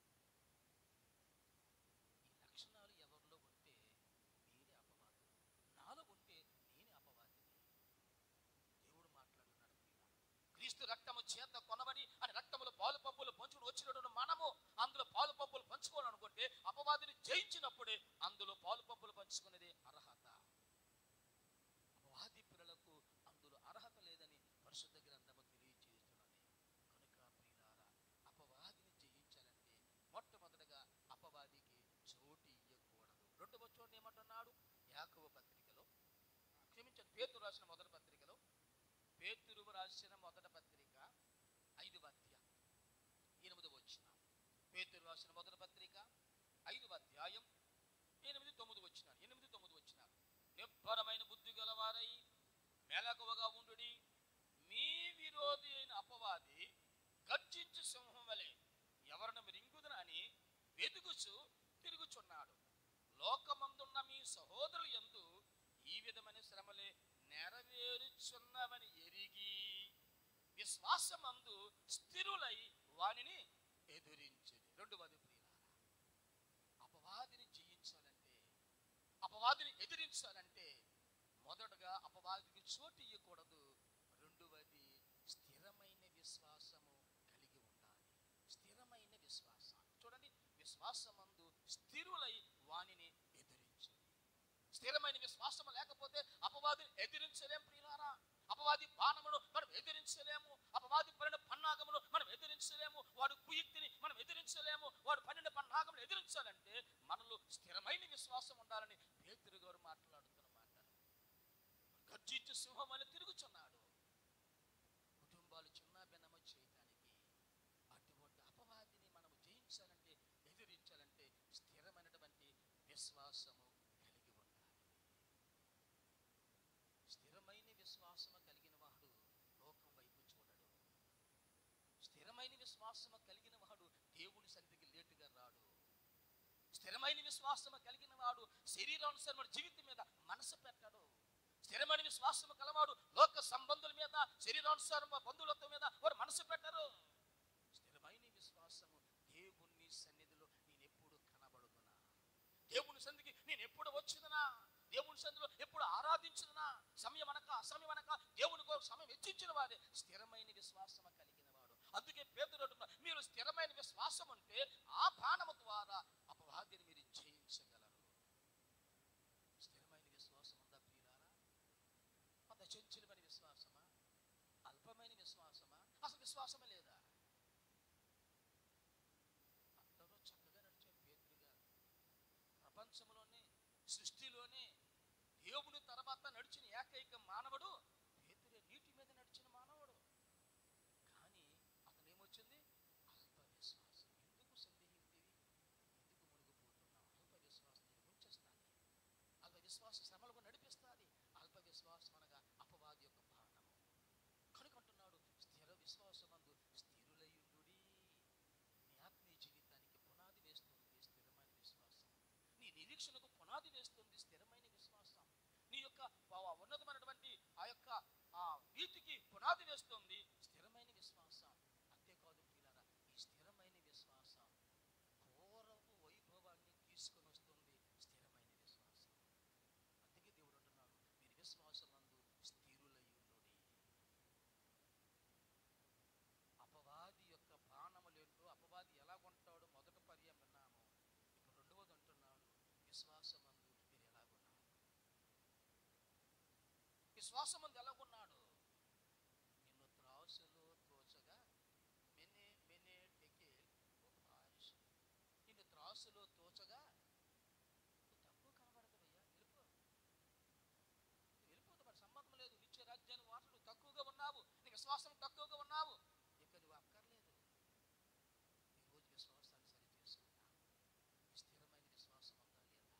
ఈ లక్షణాలు ఎవరిలో ఉంటే మీరే అపవాది. నాలో ఉంటే నేనే అపవాదిని. దేవుడు మాట్లాడుతున్నాడు. క్రీస్తు రక్తము చేత కొనబడి అని రక్తములో పాలు పంపులు పంచుకుని వచ్చినటువంటి మనము అందులో పాలు పంపులు పంచుకోవాలనుకుంటే అపవాదిని జయించినప్పుడే అందులో పాలు పంపులు పంచుకునేది అర్హత. అపవాది పిల్లలకు అందులో అర్హత లేదని పరిశుద్ధ గ్రంథము తెలియజేస్తున్నది. కనుక ప్రియులారా, అపవాదిని జయించాలంటే మొట్టమొదటగా అపవాదికి చోటు ఇయ్యకూడదు. రెండవ చోటు ఏమంటున్నాడు? యాకోబు పత్రికలో, క్షమించండి, పేతురు రాసిన మొదటి పత్రికలో, పేతురు రాసిన మొదటి పత్రిక ఐదవ అధ్యాయం ఎనిమిదవ వచనం. పేతురు రాసిన మొదటి పత్రిక ఐదవ అధ్యాయం ఎనిమిది తొమ్మిది వచ్చినారు ఎనిమిది తొమ్మిది వచ్చినారు నిబ్బరమైన బుద్ధి గలవారై మెలకువగా ఉండుడి. మీ విరోధి అయిన అపవాది గర్జించు సింహం వలె ఎవరిని మృంగుదునని వెతుకుచు తిరుగుచున్నాడు. లోకమందున్న మీ సహోదరులు యందు ఈ విధమైన శ్రమలే నెరవేరుచున్నవని ఎరిగి విశ్వాసమందు స్థిరులై వానిని ఎదురించుడి. రెండవది ప్రియులారా, అపవాదిని జయించాలంటే, అపవాదిని ఎదిరించాలంటే మొదటగా అపవాదికి చోటు ఇవ్వకూడదు. రెండవది స్థిరమైన విశ్వాసము కలిగి ఉండాలి. స్థిరమైన విశ్వాసం చూడండి, విశ్వాసమందు స్థిరులై వానిని ఎదిరించుడి. స్థిరమైన విశ్వాసం లేకపోతే అపవాదిని ఎదిరించలేం ప్రియులారా. అపవాది బాణమును మనం ఎదిరించలేము. అపవాది పడిన పన్నాగమును మనం ఎదిరించలేము. వాడు కుయుక్తిని మనం ఎదిరించలేము. వాడు పడిన పన్నాగమును ఎదిరించాలంటే మనలో స్థిరమైన విశ్వాసం ఉండాలని పేతురు గారు మాట్లాడుతున్నమాట. గర్జించు సింహం వలె తిరుగుచున్నాడు. కుటుంబాలు చిన్న భిన్నము చేయటానికి అటువంటి అపవాదిని మనము జయించాలంటే, ఎదిరించాలంటే స్థిరమైనటువంటి విశ్వాసము కలిగి ఉండాలి. స్థిరమైన విశ్వాసము కలిగిన వాడు లోకం వైపు చూడడు. స్థిరమైన విశ్వాసము కలిగిన వాడు దేవుని సన్నిధికి లేటుగా రాడు. స్థిరమైన విశ్వాసము కలిగిన వాడు శరీరానుసారమైన జీవితం మీద మనసు పెట్టడు. స్థిరమైన విశ్వాసము కలవాడు లోక సంబంధుల మీద, శరీరానుసారం బంధువులతో మీద వారు మనసు పెట్టరు. స్థిరమైన విశ్వాసము దేవుని సన్నిధిలో నేను ఎప్పుడు కనబడుతున్నా, దేవుని సన్నిధికి నేను ఎప్పుడు వచ్చిదనా, దేవుని సన్నిధిలో ఎప్పుడు ఆరాధించుదనా, సమయం అనక అసమయం అనక దేవుని కోసం సమయం వెచ్చించిన వాడే స్థిరమైన విశ్వాసము కలిగిన వాడు. అందుకే పేతురు అంటున్నాడు, మీరు స్థిరమైన విశ్వాసం ఉంటే ఆ బాణము ద్వారా అపవాదిని మీరు జయించగలరు. స్థిరమైన విశ్వాసం ఉందా ప్రియులారా? అంత చంచలమైన విశ్వాసమా? అల్పమైన విశ్వాసమా? అసలు విశ్వాసమే లేదా? అందరూ చక్కగా నడిచే పేతురు గారు ప్రపంచంలోనే, సృష్టిలోనే దేవుని తర్వాత నడిచిన ఏకైక మానవుడు పేతురే. నీటి మీద నడిచిన మానవుడు. కానీ అతను ఏమొచ్చింది? అల్ప విశ్వాసం. ఎందుకు సందేహించేవి? ఎందుకు మునిగిపోతున్నావు? అల్ప విశ్వాసం నేను ముంచేస్తాను. అల్ప విశ్వాస శ్రమలకు నడిపిస్తుంది. అల్ప విశ్వాసం అనగా అపవాది యొక్క బాణము. కనుకంటున్నాడు, స్థిర విశ్వాసమందు స్థిరులయుండుడి. నీ ఆత్మీయ జీవితానికి పునాది వేస్తుంది స్థిరమైన విశ్వాసం. నీ నిరీక్షణకు పునాది వేస్తుంది స్థిరమైన విశ్వాసం. నీ యొక్క ఉన్నతమైనటువంటి ఆ యొక్క ఆ నీతికి పునాది వేస్తుంది స్థిరమైన విశ్వాసం. అంతేకాదు ప్రియులారా, ఈ స్థిరమైన విశ్వాసం పూర్వపు వైభవాన్ని తీసుకొని వస్తుంది స్థిరమైన విశ్వాసం. అందుకే దేవుడు అంటున్నాడు, మీరు విశ్వాసమందు స్థిరులయుండుడి. అపవాది యొక్క బాణములేంటో, అపవాది ఎలా కొంటాడో మొదటి పర్యాయం విన్నాము. ఇప్పుడు రెండవది అంటున్నాడు, విశ్వాసమందు మీరు ఎలాగున్నారు? విశ్వాసమందు ఎలాగున్నాడు? నిన్ను త్రాసులో తోచగా మెనే మెనే టెకేల్ ఉపహారిష్. నిన్ను త్రాసులో తోచగా నువ్వు తక్కువ కనబడతావయ్యా, వెళ్ళిపో, వెళ్ళిపోతా, మరి సంబంధం లేదు. నిత్య రాజ్యాన్ని వాటలు తక్కువగా ఉన్నావు, నీ విశ్వాసం తక్కువగా ఉన్నావు, ఇక నువ్వు అక్కర్లేదు. ఈరోజు విశ్వాసాన్ని సరి చేసుకుందాం. స్థిరమైన విశ్వాసం ఉందా లేదా?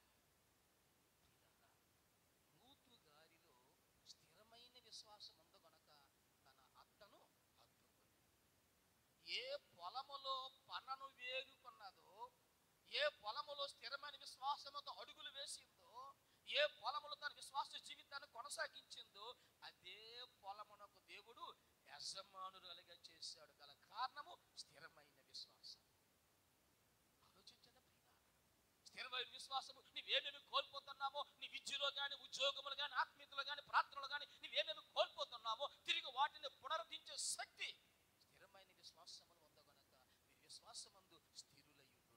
రూతు గారిలో స్థిరమైన విశ్వాసం ఉంది గనక తన అత్తను హత్తుకుంది. ఏ పొలములో పనను వేరుకున్నదో, ఏ పొలములో స్థిరమైన విశ్వాసంతో అడుగులు వేసిందో, ఏ పొలములో తన విశ్వాస జీవితాన్ని కొనసాగించిందో అదే పొలమునకు దేవుడు యజమానురాలుగా చేశాడు. గల కారణము స్థిరమైన విశ్వాసం. ఆలోచించండి ప్రియులారా, స్థిరమైన విశ్వాసము నీవేమేమి కోల్పోతున్నామో, నీ విద్యలో కానీ, ఉద్యోగములు కానీ, ఆత్మీయతలో కానీ, ప్రార్థనలు కానీ నీవేమేమి కోల్పోతున్నామో తిరిగి వాటిని పునరుద్ధరించే శక్తి స్థిరమైన విశ్వాసములు ఉందో గనక మీరు విశ్వాసమందు స్థిరులయుండుడి.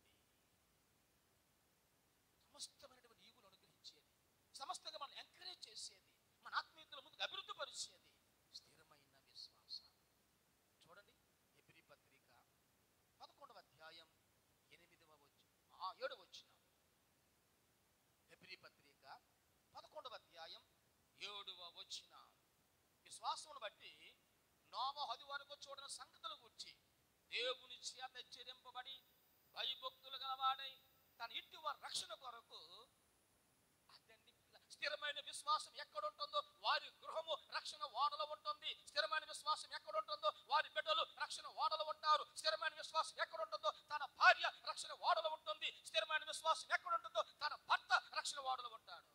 సమస్తమైనటువంటి ఈవులు అనుగ్రహించేది, సమస్తంగా మనం ఎంకరేజ్ చేసేది, మన ఆత్మీయతల ముందుకు అభివృద్ధి పరిచేది స్థిరమైన విశ్వాసం. చూడండి, హెబ్రీ పత్రిక పదకొండవ అధ్యాయం ఎనిమిదవ వచ్చి ఆ ఏడవ వచ్చిన. హెబ్రీ పత్రిక పదకొండవ అధ్యాయం ఏడవ వచ్చిన. విశ్వాసమును బట్టి నోవహు అది వరకు చూడని సంగతుల గురించి దేవుని చేత హెచ్చరింపబడి భయభక్తులు గలవాడై తన ఇంటి వారి రక్షణ కొరకు అదండి. స్థిరమైన విశ్వాసం ఎక్కడ ఉంటుందో వారి గృహము రక్షణ ఓడలో ఉంటుంది. స్థిరమైన విశ్వాసం ఎక్కడ ఉంటుందో వారి బిడ్డలు రక్షణ ఓడలో ఉంటారు. స్థిరమైన విశ్వాసం ఎక్కడ ఉంటుందో తన భార్య రక్షణ ఓడలో ఉంటుంది. స్థిరమైన విశ్వాసం ఎక్కడ ఉంటుందో తన భర్త రక్షణ ఓడలో ఉంటాడు.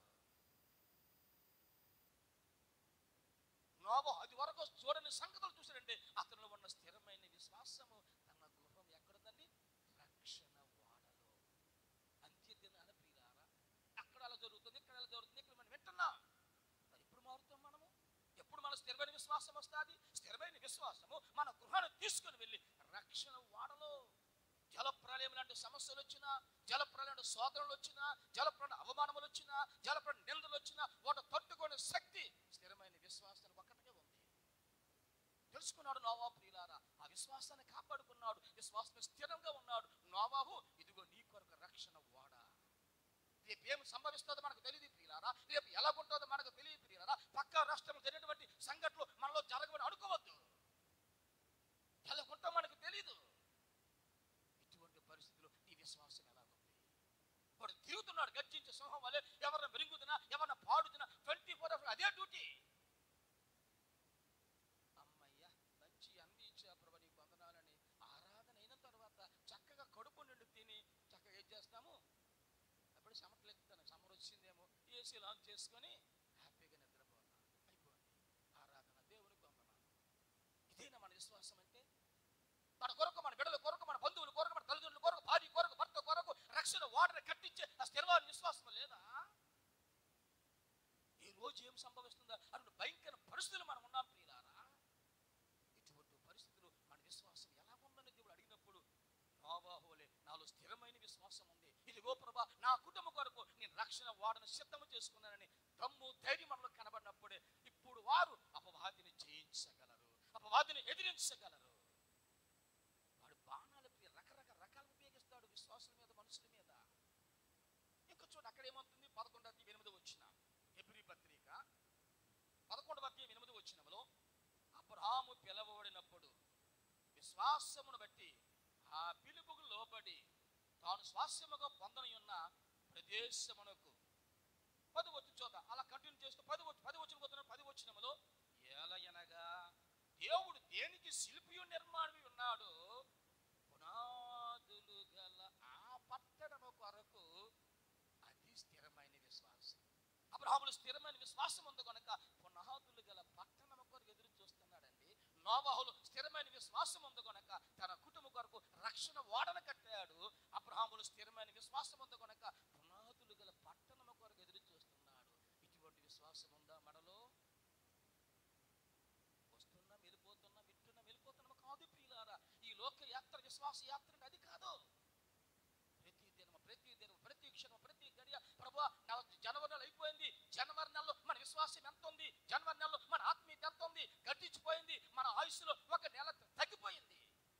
నోవహు అది వరకు చూడని సంగతులు చూసాడంటే అతనిలో ఉన్న స్థిరమైన విశ్వాసము తన గృహం ఎక్కడుందండి? రక్షణ ఓడలో. అంత్య దినాన ప్రియులారా, అక్కడ అలా జరుగుతుంది, ఇక్కడ అలా జరుగుతుంది, ఇక్కడ మనం వింటున్నాం. మరి ఎప్పుడు మారుతాం మనము? ఎప్పుడు మన స్థిరమైన విశ్వాసం వస్తుంది? స్థిరమైన విశ్వాసము మన గృహాన్ని తీసుకుని వెళ్ళి రక్షణ ఓడలో జల ప్రళయం లాంటి సమస్యలు వచ్చినా, జలప్రలయం లాంటి శోధనలు వచ్చినా, జలప్రలయం అవమానములు వచ్చినా, జలప్రలయం నిందలు వచ్చినా వాటి తట్టుకునే శక్తి స్థిరమైన విశ్వాసానికి ఒక్కటే ఉంది. తెలుసుకున్నాడు నోవాహు ప్రియులారా, ఆ విశ్వాసాన్ని కాపాడుకున్నాడు, విశ్వాసం స్థిరంగా ఉన్నాడు. నోవాహు ఇదిగో నీ కొరకు రక్షణ ఓడ. రేపు ఏమి సంభవిస్తుందో మనకు తెలియదు ప్రియులారా, రేపు ఎలాగుంటుందో మనకు తెలియదు ప్రియులారా. పక్క రాష్ట్రంలో జరిగినటువంటి సంఘటనలు మనలో జరగమని అనుకోవద్దు, ఎలాగుంటో మనకు తెలీదు. ఇటువంటి పరిస్థితుల్లో నీ విశ్వాసం ఎలా ఉంది? వాడు తిరుగుతున్నాడు గర్జించే సింహం వలె, ఎవరిని మెరుగుతున్నా ఎవరిని పాడుతున్నా ట్వంటీ ఫోర్ అవర్స్ అదే డ్యూటీ. అమ్మయ్యా మంచి అన్ని ఇచ్చా ప్రభు నీకు వందనాలని ఆరాధన అయిన తర్వాత చక్కగా కడుపు నిండు తిని చక్కగా ఏం చేస్తాము, అప్పుడు చెమటలు ఎక్కుతాను, సమ్మర్ వచ్చిందేమో ఏసీ లాంచ్ చేసుకొని హ్యాపీగా నిద్రపోతాం. అయిపోయింది ఆరాధన, దేవునికి వందనాలు. ఇదేనా మన విశ్వాసం అంటే? మన కొరకు, మన బిడ్డల కొరకు, మన బంధువుల కొరకు, మన తల్లిదండ్రుల కొరకు, భార్య కొరకు, భర్త కొరకు రక్షణ వాటని కట్టించే ఆ స్థిరమైన విశ్వాసం లేదా? ఈ రోజు ఏం సంభవిస్తుందా అటువంటి భయంకర పరిస్థితులు మనం ఉన్నాం ప్రియులారా. ఇటువంటి పరిస్థితులు మన విశ్వాసం ఎలా ఉందని దేవుడు అడిగినప్పుడు నోవాహువలే నాలో స్థిరమైన విశ్వాసం ఉంది. ఇదిగో ప్రభా నా కుటుంబం కొరకు నేను రక్షణ వాడను సిద్ధము చేసుకున్నానని దమ్ము ధైర్యం మనలో కనబడినప్పుడే ఇప్పుడు వారు అపవాదిని జయించగలరు, అపవాదిని ఎదిరించగలరు. వాడు బాణాలు రకరకాల రకాలు ఉపయోగిస్తాడు విశ్వాసుల మీద, మనుషుల మీద. ఇంకా చూడు అక్కడ ఏమవుతుంది, పదకొండవ అధ్యాయం ఎనిమిది వచ్చిన హెబ్రీ పత్రిక పదకొండవ అధ్యాయం ఎనిమిది వచ్చినములో అబ్రహాము పిలవబడినప్పుడు విశ్వాసమును బట్టి ఆ పిలుపుకు లోబడి తాను స్వాస్యముగా పొందని ఉన్న ప్రదేశమునకు పది వచ్చి చూద్ద అలా కంటిన్యూ చేస్తూ పది వచ్చి పది వచ్చిన పోతున్న పది వచ్చినములో ఏలయనగా దేవుడు దేనికి శిల్పియు నిర్మాణి ఉన్నాడు, పునాదులు గల ఆ పట్టణము కొరకు అది స్థిరమైన విశ్వాసం. అబ్రహాములు స్థిరమైన విశ్వాసం ఉంది కనుక పునాదులు గల పట్టణము కొరకు ఎదురు చూస్తున్నాడండి. నోవాహులు స్థిరమైన విశ్వాసం ఉంది కనుక తన కుటుంబం కొరకు రక్షణ ఓడను కట్టాడు. అబ్రహాములు స్థిరమైన విశ్వాసం ఉంది కనుక పునాదులు గల పట్టణము కొరకు ఎదురు చూస్తున్నాడు. ఇటువంటి విశ్వాసం ఉందా మనలో? వస్తున్నా వెళ్ళిపోతున్నా, వింటున్నా వెళ్ళిపోతున్నాము కాదు ప్రియులారా. ఈ లోక యాత్ర విశ్వాస యాత్ర అది కాదు. ప్రతి దినము ప్రతి దినము ప్రతి క్షణం ప్రతి గడియ ప్రభువా నా జనవరి నెల అయిపోయింది, జనవరి నెలలో మన విశ్వాసం ఎంత ఉంది, జనవరి నెలలో మన ఆత్మీయత ఎంత ఉంది, గట్టించిపోయింది, మన ఆయుష్లో ఒక నెల తగ్గిపోయింది.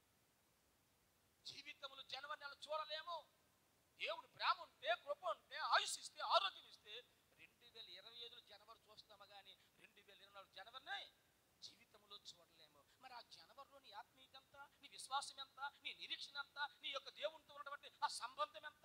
జీవితంలో జనవరి నెల చూడలేము. దేవుడు ప్రేమ ఉంటే, కృప ఉంటే, ఆయుష్ ఇస్తే, ఆరోగ్యం ఇస్తే రెండు వేల ఇరవై ఐదులో జనవరి చూస్తాము కానీ రెండు వేల ఇరవై నాలుగు జనవరినే జీవితంలో చూడలేము. మరి ఆ జనవరిలో నీ ఆత్మీయత ఎంత, నీ విశ్వాసం ఎంత, నీ నిరీక్షణ ఎంత, నీ యొక్క దేవునితో ఉన్నటువంటి ఆ సంబంధం ఎంత?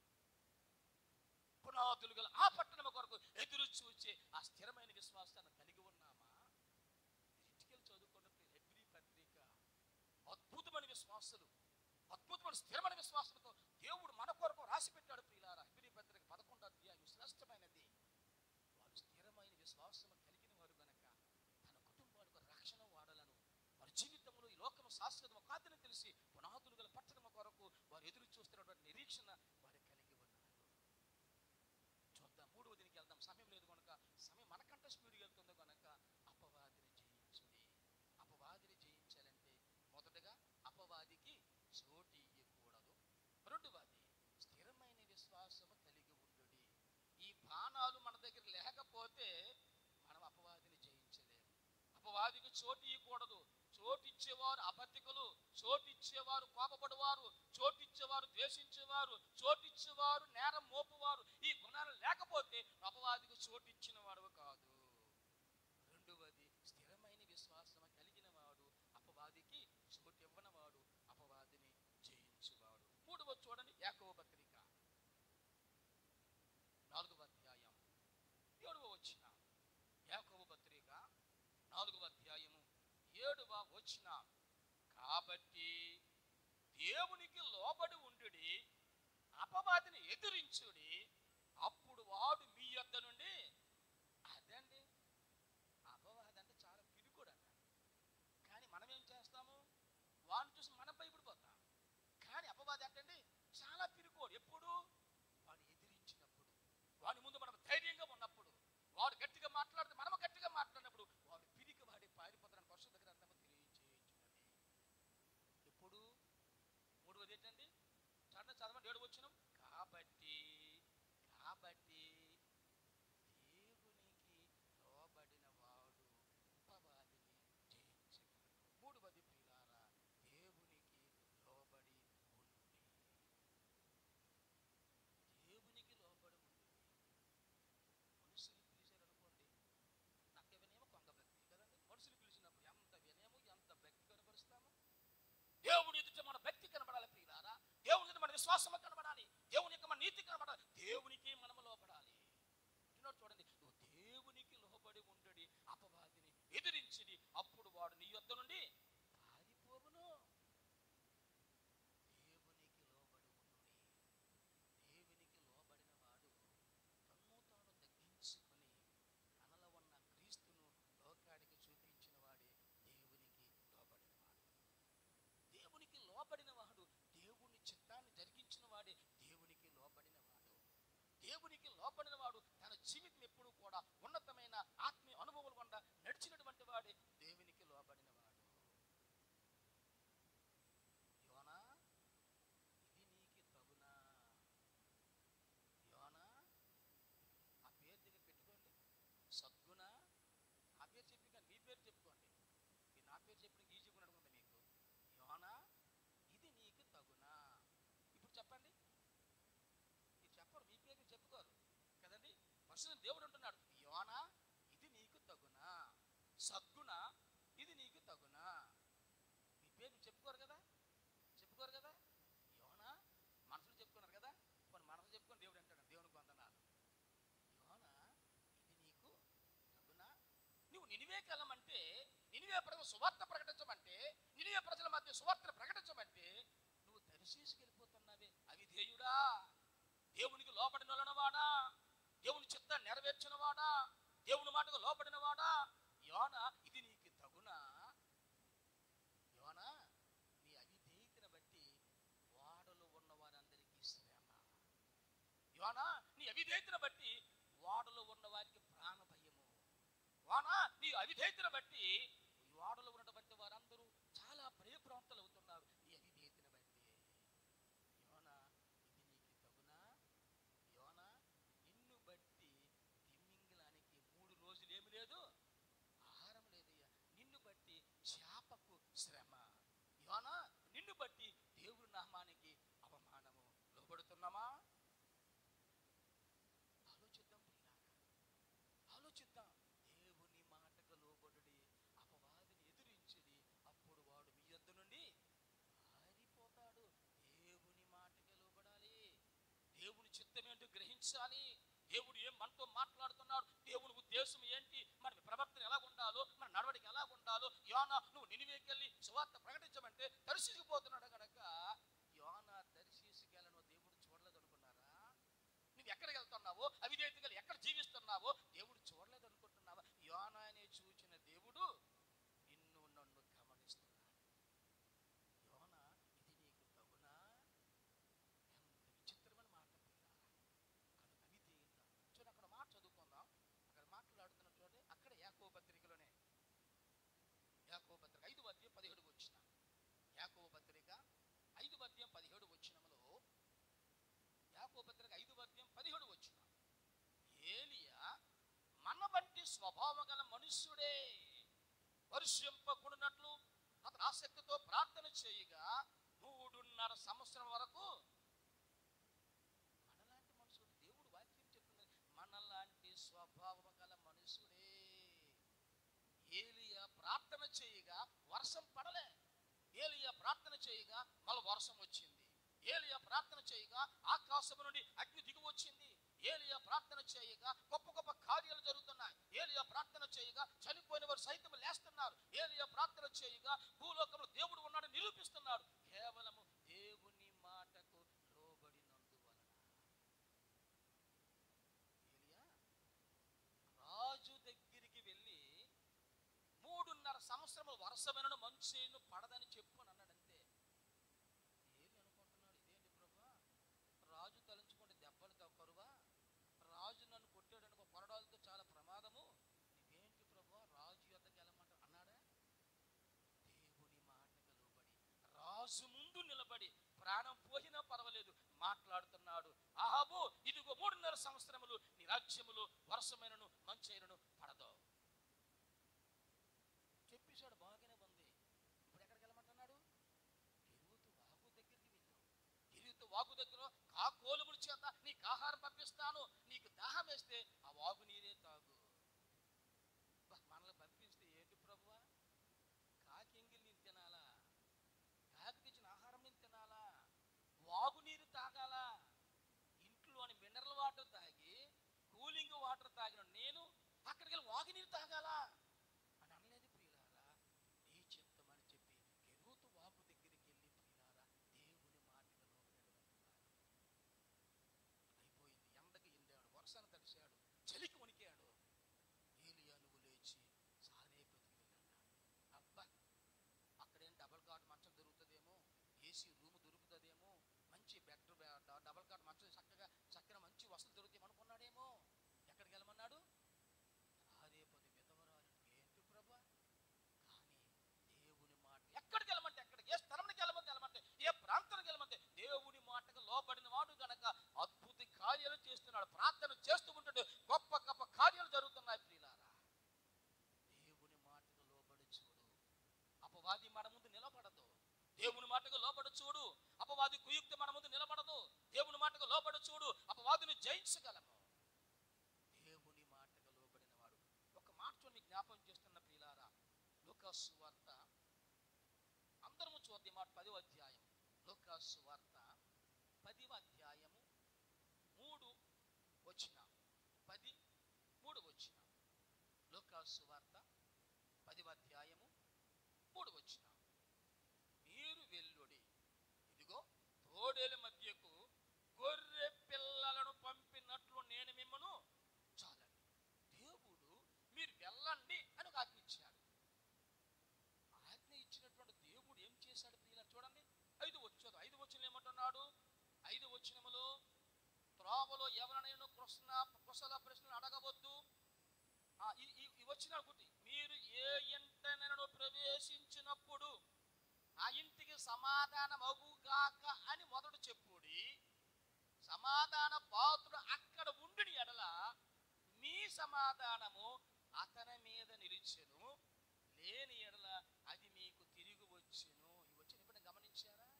పునాదులు గల ఆ పట్టణం కొరకు ఎదురు చూచే ఆ స్థిరమైన విశ్వాసాన్ని కలిగి ఉన్నామా? ఇంటికెళ్ళి చదువుకున్న హెబ్రీ పత్రిక అద్భుతమైన విశ్వాసాలు, అద్భుతమైన స్థిరమైన విశ్వాసంతో దేవుడు మన కొరకు రాసి పెట్టాడు ప్రియులారా. హెబ్రీ పత్రిక పదకొండో అధ్యాయం శ్రేష్టమైనది. వారు స్థిరమైన విశ్వాసం కలిగిన వారు గనక తన కుటుంబానికి రక్షణ వాడాలను, వారి జీవితంలో ఈ లోకము శాశ్వతము కాదని తెలిసి పునాదులు గల పట్టణము కొరకు వారు ఎదురు చూస్తున్నటువంటి నిరీక్షణ వారు కలిగి ఉన్నారు. చూద్దాం, మూడవ దీనికి వెళ్దాం, సమయం లేదు కనుక. సమయం మనకంటే స్పీడ్గా వెళ్తుంది కనుక అపవాదిని జయించుడి. అపవాదిని జయించాలంటే మొదటగా అపవాదికి చోటు ఇవ్వకూడదు, రెండవది స్థిరమైన విశ్వాసము కలిగి ఉండుడి. ఈ బాణాలు మన దగ్గర లేకపోతే మనం అపవాదిని జయించలేము. అపవాదికి చోటు ఇవ్వకూడదు. చోటిచ్చేవారు అబద్ధికులు, చోటిచ్చేవారు కోపపడేవారు, చోటిచ్చేవారు ద్వేషించేవారు, చోటిచ్చేవారు నేరం మోపువారు. ఈ గుణాలు లేకపోతే అపవాదికి చోటిచ్చిన వాడు కాదు. రెండవది స్థిరమైన విశ్వాసం కలిగిన వాడు అపవాదికి చోటు ఇవ్వనవాడు, అపవాదిని జయించువాడు. మూడవ చూడండి, యాకోబు పత్రిక నాలుగవ అధ్యాయం ఏడవ వచ్చిన. యాకోబు పత్రిక నాలుగవ అధ్యాయము ఏడవ వచ్చిన. కాబట్టి దేవునికి లోబడి ఉండుడి, అపవాదిని ఎదిరించుడి, అప్పుడు వాడు మీ యొద్ద నుండి. అదండి అపవాది అంటే చాలా పిరికోడంట. కానీ మనం ఏం చేస్తాము, వాడిని చూసి మనం భయపడిపోతాం. కానీ అపవాది అంటే చాలా పిరికోడు. ఎప్పుడు వాడు ఎదిరించినప్పుడు, వాడి ముందు మనం ధైర్యంగా ఉన్నప్పుడు, వాడు గట్టిగా మాట్లాడితే మనము గట్టిగా మాట్లాడినప్పుడు వాడు పిరికి వాడి పారిపోతాడని పరిశుద్ధ గ్రంథము తెలియజేయుచున్నది. ఎప్పుడు? మూడవది ఏంటండి, చరణ కాబట్టి దేవునికి లోబడిన వాడు అపవాదిని జయించగలడు. మూడవది ప్రియులారా, దేవునికి లోబడి ఉండుడి. దేవునికి లోబడి ఉండుడి. మనుషులు పిలిచారనుకోండి, నక్క వినయము కొంగ భక్తి కదండి. మనుషులు పిలిచినప్పుడు ఎంత వినయము ఎంత భక్తి కనబరుస్తాము. దేవుని ఎదుట మన భక్తి కనబడాలి ప్రియులారా. దేవుని ఎదుట మన విశ్వాసము కనబడాలి. దేవుని యొక్క మన నీతి కనబడాలి. దేవునికి మనము లోబడాలి. అంటున్నాడు చూడండి, నువ్వు దేవునికి లోబడి ఉండడి, అపవాదిని ఎదిరించిడి, అప్పుడు వాడు నీ యొద్ద నుండి పారిపోవును. దేవునికి లోబడి ఉండుడి. దేవునికి లోబడిన వాడు తన్ను తాను తగ్గించుకొని తనలో ఉన్న క్రీస్తును లోకానికి చూపించిన వాడే దేవునికి లోబడిన వాడు. దేవునికి లోబడిన వాడు దేవుని చిత్తాన్ని జరిగించిన వాడే దేవునికి లోబడిన వాడు. దేవునికి లోబడిన వాడు తన జీవితం ఎప్పుడూ కూడా ఉన్నతమైన ఆత్మీయ అనుభవాలు గుండా నడిచినటువంటి వాడే దేవునికి లోబడిన వాడు. యోనా, ఇది నీకు తగునా? యోనా, ఆ పేరు దగ్గర పెట్టుకోండి. సద్గునా, ఆ పేరు చెప్పి కానీ మీ పేరు చెప్పుకోండి. మీ నా పేరు చెప్పడానికి ఈజీగా అనుకుంటా మీకు. యోనా, ఇది నీకు తగునా? ఇప్పుడు చెప్పండి. మీరు చెప్పరు, మీ పేరు చెప్పుకోరు కదండి. ఫస్ట్ దేవుడు అంటున్నాడు, యోనా, ఇది నీకు తగునా? సద్గునా, ఇది నీకు తగునా? మీ పేరు చెప్పుకోరు కదా, చెప్పుకోరు కదా. యోనా మనసులు చెప్పుకున్నారు కదా, కొన్ని మనసులు చెప్పుకొని దేవుడు అంటాడు, దేవునికి వందనాలు. యోనా, ఇది నీకు తగునా? నువ్వు నినివేకి వెళ్ళమంటే, నినివే ప్రజలు సువార్త ప్రకటించమంటే, నినివే ప్రజల మధ్య సువార్తను ప్రకటించమంటే నువ్వు దర్శీసుకు వెళ్ళిపోతున్నావే. అవిధేయుడా, దేవునికి లోబడిన వాడా, దేవుని చిత్తాన్ని నెరవేర్చిన వాడా, దేవుని మాటకు లోబడిన వాడా, యోనా, ఇది నీకు తగునా? యోనా, నీ అవిధేయతను బట్టి వాడలో ఉన్న వారందరికీ శ్రమ. యోనా, నీ అవిధేయతను బట్టి వాడలో ఉన్న వారికి ప్రాణ భయము. యోనా, నీ అవిధేయతను బట్టి వాడలో ఉన్నటువంటి వారందరూ చాలా భయభ్రాంతులు అవుతున్నారు నీ అవిధేయతను బట్టి. యోనా, ఇది నీకు తగునా? యోనా, నిన్ను బట్టి తిమింగలానికి మూడు రోజులు ఏమి లేదు, ఆహారం లేదయ్యా. నిన్ను బట్టి చేపకు శ్రమ. యోనా, నిన్ను బట్టి దేవుని నామానికి అవమానము. లోబడుతున్నామా? ఆలోచిద్దాం ప్రియులారా, ఆలోచిద్దాం. దేవుని మాటకు లోబడుడి, అపవాదిని ఎదిరించుడి, అప్పుడు వాడు మీ యొద్ద నుండి పారిపోతాడు. దేవుని మాటకే లోబడాలి. దేవుని చిత్తం ఏంటో గ్రహించాలి. దేవుడు ఏం మనతో మాట్లాడుతున్నాడు, దేవుని ఉద్దేశం ఏంటి, మన ప్రవర్తన ఎలా ఉండాలో, మన నడవడికి ఎలా ఉండాలో. యోనా, నువ్వు నినివేకి వెళ్ళి సువార్త ప్రకటించమంటే దర్శించుకుపోతున్నాడు కనుక యోనా దర్శించుకెళ్ళను దేవుడు చూడలేదు అనుకున్నారా? నువ్వు ఎక్కడికి వెళ్తున్నావో, అవిధేయతగా ఎక్కడ జీవిస్తున్నావో దేవుడు చూడలేదు అనుకుంటున్నావా? యోనానే చూచిన దేవుడు నిన్ను నన్ను గమనిస్తున్నాడు. యోనా, ఇది నీకు తగునా? ఎంత విచిత్రమైన మాట ప్రియులారా. కనుక అవిధేయత చూడండి. అక్కడ మాట చదువుకుందాం. అక్కడ మాట్లాడుతున్న చూడండి, అక్కడ యాకోబు పత్రికలోనే, యాకోబు పత్రిక ఐదు అధ్యాయం పదిహేడు వచ్చిన, యాకోబు పత్రిక ఐదు అధ్యాయం పదిహేడు వచ్చినములో, యాకోబు పత్రిక ఐదు అధ్యాయం పదిహేడు వచ్చిన, ఏలియా మన వంటి స్వభావం గల మనుష్యుడే, వర్షింపకున్నట్లు అతను ఆసక్తితో ప్రార్థన చేయగా మూడున్నర సంవత్సరం వరకు మనలాంటి మనుషుడు, దేవుడు వాక్యం చెప్తుంది, మనలాంటి స్వభావం గల మనుషుడే. ఏలియా ప్రార్థన చేయగా వర్షం పడలే. ఏలియా ప్రార్థన చేయగా మళ్ళీ వర్షం వచ్చింది. ఏలియా ప్రార్థన చేయగా ఆకాశం నుండి అగ్ని దిగి వచ్చింది. ఏలియా ప్రార్థన చేయగా గొప్ప గొప్ప కార్యాలు జరుగుతున్నాయి. ఏలియా ప్రార్థన చేయగా చనిపోయిన వారు సైతం లేస్తున్నారు. ఏలియా ప్రార్థన చేయగా భూలోకంలో దేవుడు ఉన్నాడు నిరూపిస్తున్నాడు. కేవలము దేవుని మాటకు లోబడినందువలన. ఏలియా రాజు దగ్గరికి వెళ్ళి మూడున్నర సంవత్సరములు వర్షమైన మంచు పడదని చెప్పు అని అన్నాడంతే. ఏలి అనుకుంటున్నాడు, ఇదేంటి ప్రభా, రాజు తలంచుకుంటే దెబ్బలు కరువా, రాజు నన్ను కొట్టాడనుకో కొరడాలతో చాలా ప్రమాదము, ఇదేంటి ప్రభా రాజు యొద్దకు వెళ్ళమంట అన్నాడా? దేవుని మాటకు లోబడి రాజు ముందు నిలబడి ప్రాణం పోయినా పర్వాలేదు మాట్లాడుతున్నాడు. ఆహాబు, ఇదిగో మూడున్నర సంవత్సరం రాజ్యములు వర్షమైనను మంచైనను పడదు. చెప్పేశాడు, బాగానే ఉంది. ఇప్పుడు ఎక్కడికి వెళ్ళమంటున్నాడు? కెరీతు వాగు దగ్గరికి వెళ్ళు. కెరీతు వాగు దగ్గర కాకోలుముల చేత నీకు ఆహారం పంపిస్తాను. నీకు దాహం వేస్తే ఆ వాగు నీరే తాగు. మనల్ని పంపిస్తే ఏంటి ప్రభువా? కాకింగిల్ నేను తినాలా? కాకి తెచ్చిన ఆహారం నేను తినాలా? వాగు నీరు తాగాలా? ఇంట్లోని మినరల్ వాటర్ తాగి కూలింగ్ వాటర్ తాగిన నేను అక్కడికి వెళ్ళి వాగు నీరు తాగాలా అని అనలేదు ప్రియులారా. నీ చిత్తం అని చెప్పి కెరీతు వాగు దగ్గరికి వెళ్ళి ప్రియులారా దేవుని మాటకి లోబడి అయిపోయింది. ఎండకి ఎండాడు, వర్షాన్ని తడిశాడు, చలికి వణికాడు. ఏలియా నువ్వు లేచి సారేపతికి వెళ్ళాడు. అబ్బా, అక్కడేం డబల్ కాట్ మంచం దొరుకుతుందేమో, ఏసీ రూమ్ దొరుకుతుందేమో, మంచి బెడ్ డబల్ కాట్ మంచం చక్కగా చక్కన మంచి వసతులు దొరుకుతాయి అనుకున్నాడేమో. ఎక్కడికి వెళ్ళమన్నాడు? సారేపతి విధవరాలు. ఏంటి ప్రభా? కానీ దేవుని మాట ఎక్కడికి వెళ్ళమంటే ఎక్కడికి, ఏ స్థలంకి వెళ్ళమంటే వెళ్ళమంటే ఏ ప్రాంతానికి వెళ్ళమంటే దేవుని మాటకు లోబడిన వాడు గనక అద్భుత కార్యాలు చేస్తున్నాడు. ప్రార్థన చేస్తూ ఉంటుంటే గొప్ప గొప్ప కార్యాలు జరుగుతున్నాయి ప్రియులారా. దేవుని మాటకు లోబడి చూడు, అపవాది మన ముందు నిలబడదు. దేవుని మాటకు లోబడి చూడు, అపవాది కుయుక్తి మన ముందు నిలబడదు. దేవుని మాటకు లోబడి చూడు, అపవాదిని జయించగలము. దేవుని మాటకు లోబడిన వాడు. ఒక మాట చూడండి, జ్ఞాపకం చేస్తున్న ప్రియులారా, లూకాసు వార్త అందరము చూద్దాం. మాట పదివ అధ్యాయం, లూకాసు వార్త పదివ అధ్యాయము మూడు వచ్చిన పది మూడు వచ్చిన లూకాసు వార్త పదివ అధ్యాయము మూడు వచ్చిన మీరు వెల్లుడి, ఇదిగో తోడేల మధ్యకు గొర్రె పిల్లలను పంపినట్లు నేను మిమ్మను చాలండి. దేవుడు మీరు వెళ్ళండి అని ఒక ఆజ్ఞ ఇచ్చాడు. ఆజ్ఞ ఇచ్చినటువంటి దేవుడు ఏం చేశాడు ప్రియులారా? చూడండి, ఐదు వచ్చాడు. ఐదు వచ్చిన ఏమంటున్నాడు? ఐదు వచ్చినములో త్రోవలో ఎవరైనా కృష్ణ కుశల ప్రశ్నలు అడగవద్దు. ఈ వచ్చిన గుట్టి మీరు ఏ ఇంటనైనా ప్రవేశించినప్పుడు ఆ ఇంటికి సమాధానం అగుగాక అని మొదట చెప్పుడి. సమాధాన పాత్రుడు అక్కడ ఉండిని ఎడల మీ సమాధానము అతని మీద నిలిచెను, లేని ఎడల అది మీకు తిరిగి వచ్చెను. ఈ వచ్చిన ఇప్పుడు గమనించారా?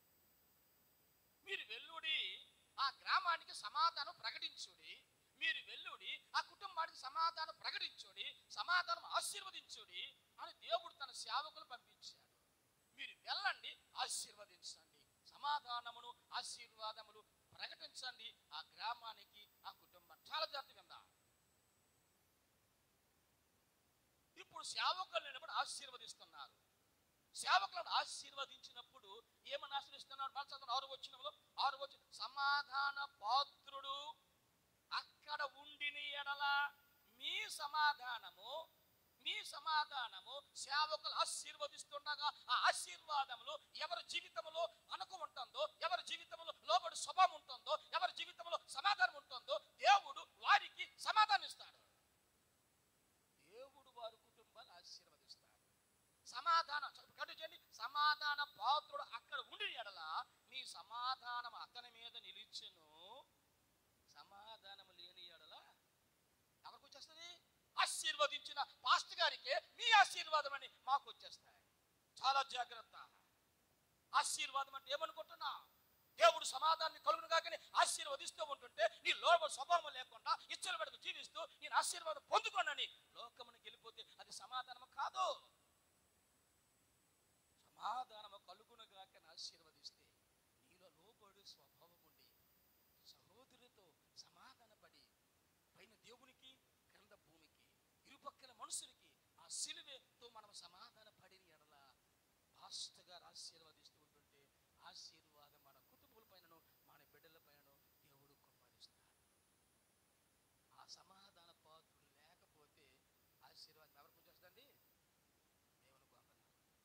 మీరు వెల్లుడి, ఆ గ్రామానికి సమాధానం ప్రకటించుడి. మీరు వెల్లుడి, ఆ కుటుంబానికి సమాధానం ప్రకటించుడి, సమాధానం ఆశీర్వదించుడి అని దేవుడు తన సేవకులు పంపించాడు. మీరు వెళ్ళండి, ఆశీర్వదించండి, సమాధానమును ఆశీర్వాదములు ప్రకటించండి ఆ గ్రామానికి, ఆ కుటుంబం. చాలా జాగ్రత్త విందాం. ఇప్పుడు సేవకులు నిలబడి ఆశీర్వదిస్తున్నారు. సేవకులను ఆశీర్వదించినప్పుడు ఏమని ఆశీర్వదిస్తున్నారు? చదువు ఆరు వచ్చినప్పుడు ఆరు వచ్చిన సమాధాన పాత్రుడు అక్కడ ఉండిని ఎడల మీ సమాధానము మీ సమాధానము సేవకులు ఆశీర్వదిస్తుండగా ఆ ఆశీర్వాదములు ఎవరి జీవితంలో అనుకు ఉంటుందో, ఎవరి జీవితంలో లోబడి స్వభావం ఉంటుందో, ఎవరి జీవితంలో సమాధానం ఉంటుందో దేవుడు వారికి సమాధానం ఇస్తాడు. దేవుడు వారి కుటుంబాలు ఆశీర్వదిస్తాడు. సమాధానం చేయండి. సమాధాన పాత్రుడు అక్కడ ఉండి ఎడల మీ సమాధానం అతని మీద నిలిచెను, సమాధానం లేని ఎడల ఎవరికి వచ్చేస్తుంది? ఆశీర్వదించిన పాస్టర్ గారికి మీ ఆశీర్వాదం అని మాకు వచ్చేస్తాయి. చాలా జాగ్రత్త. ఆశీర్వాదం అంటే ఏమనుకుంటున్నా? దేవుడు సమాధానాన్ని కలుగును కాకని ఆశీర్వదిస్తూ ఉంటుంటే నీ లోపల స్వభావం లేకుండా ఇచ్చల పెడుతూ జీవిస్తూ నేను ఆశీర్వాదం పొందుకోనని లోకమును గెలిపోతే అది సమాధానము కాదు. సమాధానము కలుగును కాకని ఆశీర్వదిస్తే నీలో లోబడి స్వభావం ఉండి సహోదరులతో సమాధానపడి పైన దేవునికి క్రింద భూమికి ఇరుపక్కల మనుషులకి ఆ సిలువతో మనం సమాధాన పడిన ఎడల పాస్టర్ గారు ఆశీర్వదిస్తూ ఉంటుంటే ఆశీర్వాదం మన కుటుంబుల పైనను మన బిడ్డల పైనను దేవుడు కుమ్మరిస్తాడు. ఆ సమాధాన పాత్రుడు లేకపోతే ఆశీర్వాదం ఎవరికి వచ్చేస్తుందండి? దేవుని కొందనాలు.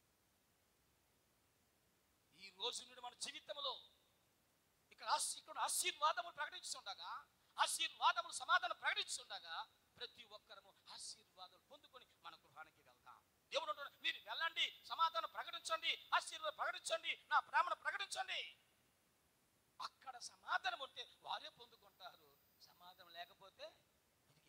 ఈ రోజు నుండి మన జీవితంలో ఇక్కడ ఇక్కడ ఆశీర్వాదములు ప్రకటిస్తుండగా, ఆశీర్వాదములు సమాధానం ప్రకటిస్తుండగా ప్రతి ఒక్కరము ఆశీర్వాదాలు పొందుకొని మన గృహానికి వెళ్దాం. దేవుడు అంటున్నాడు, మీరు వెళ్ళండి, సమాధానం ప్రకటించండి, ఆశీర్వాదం ప్రకటించండి, నా ప్రేమను ప్రకటించండి. అక్కడ సమాధానం ఉంటే వారే పొందుకుంటారు. సమాధానం లేకపోతే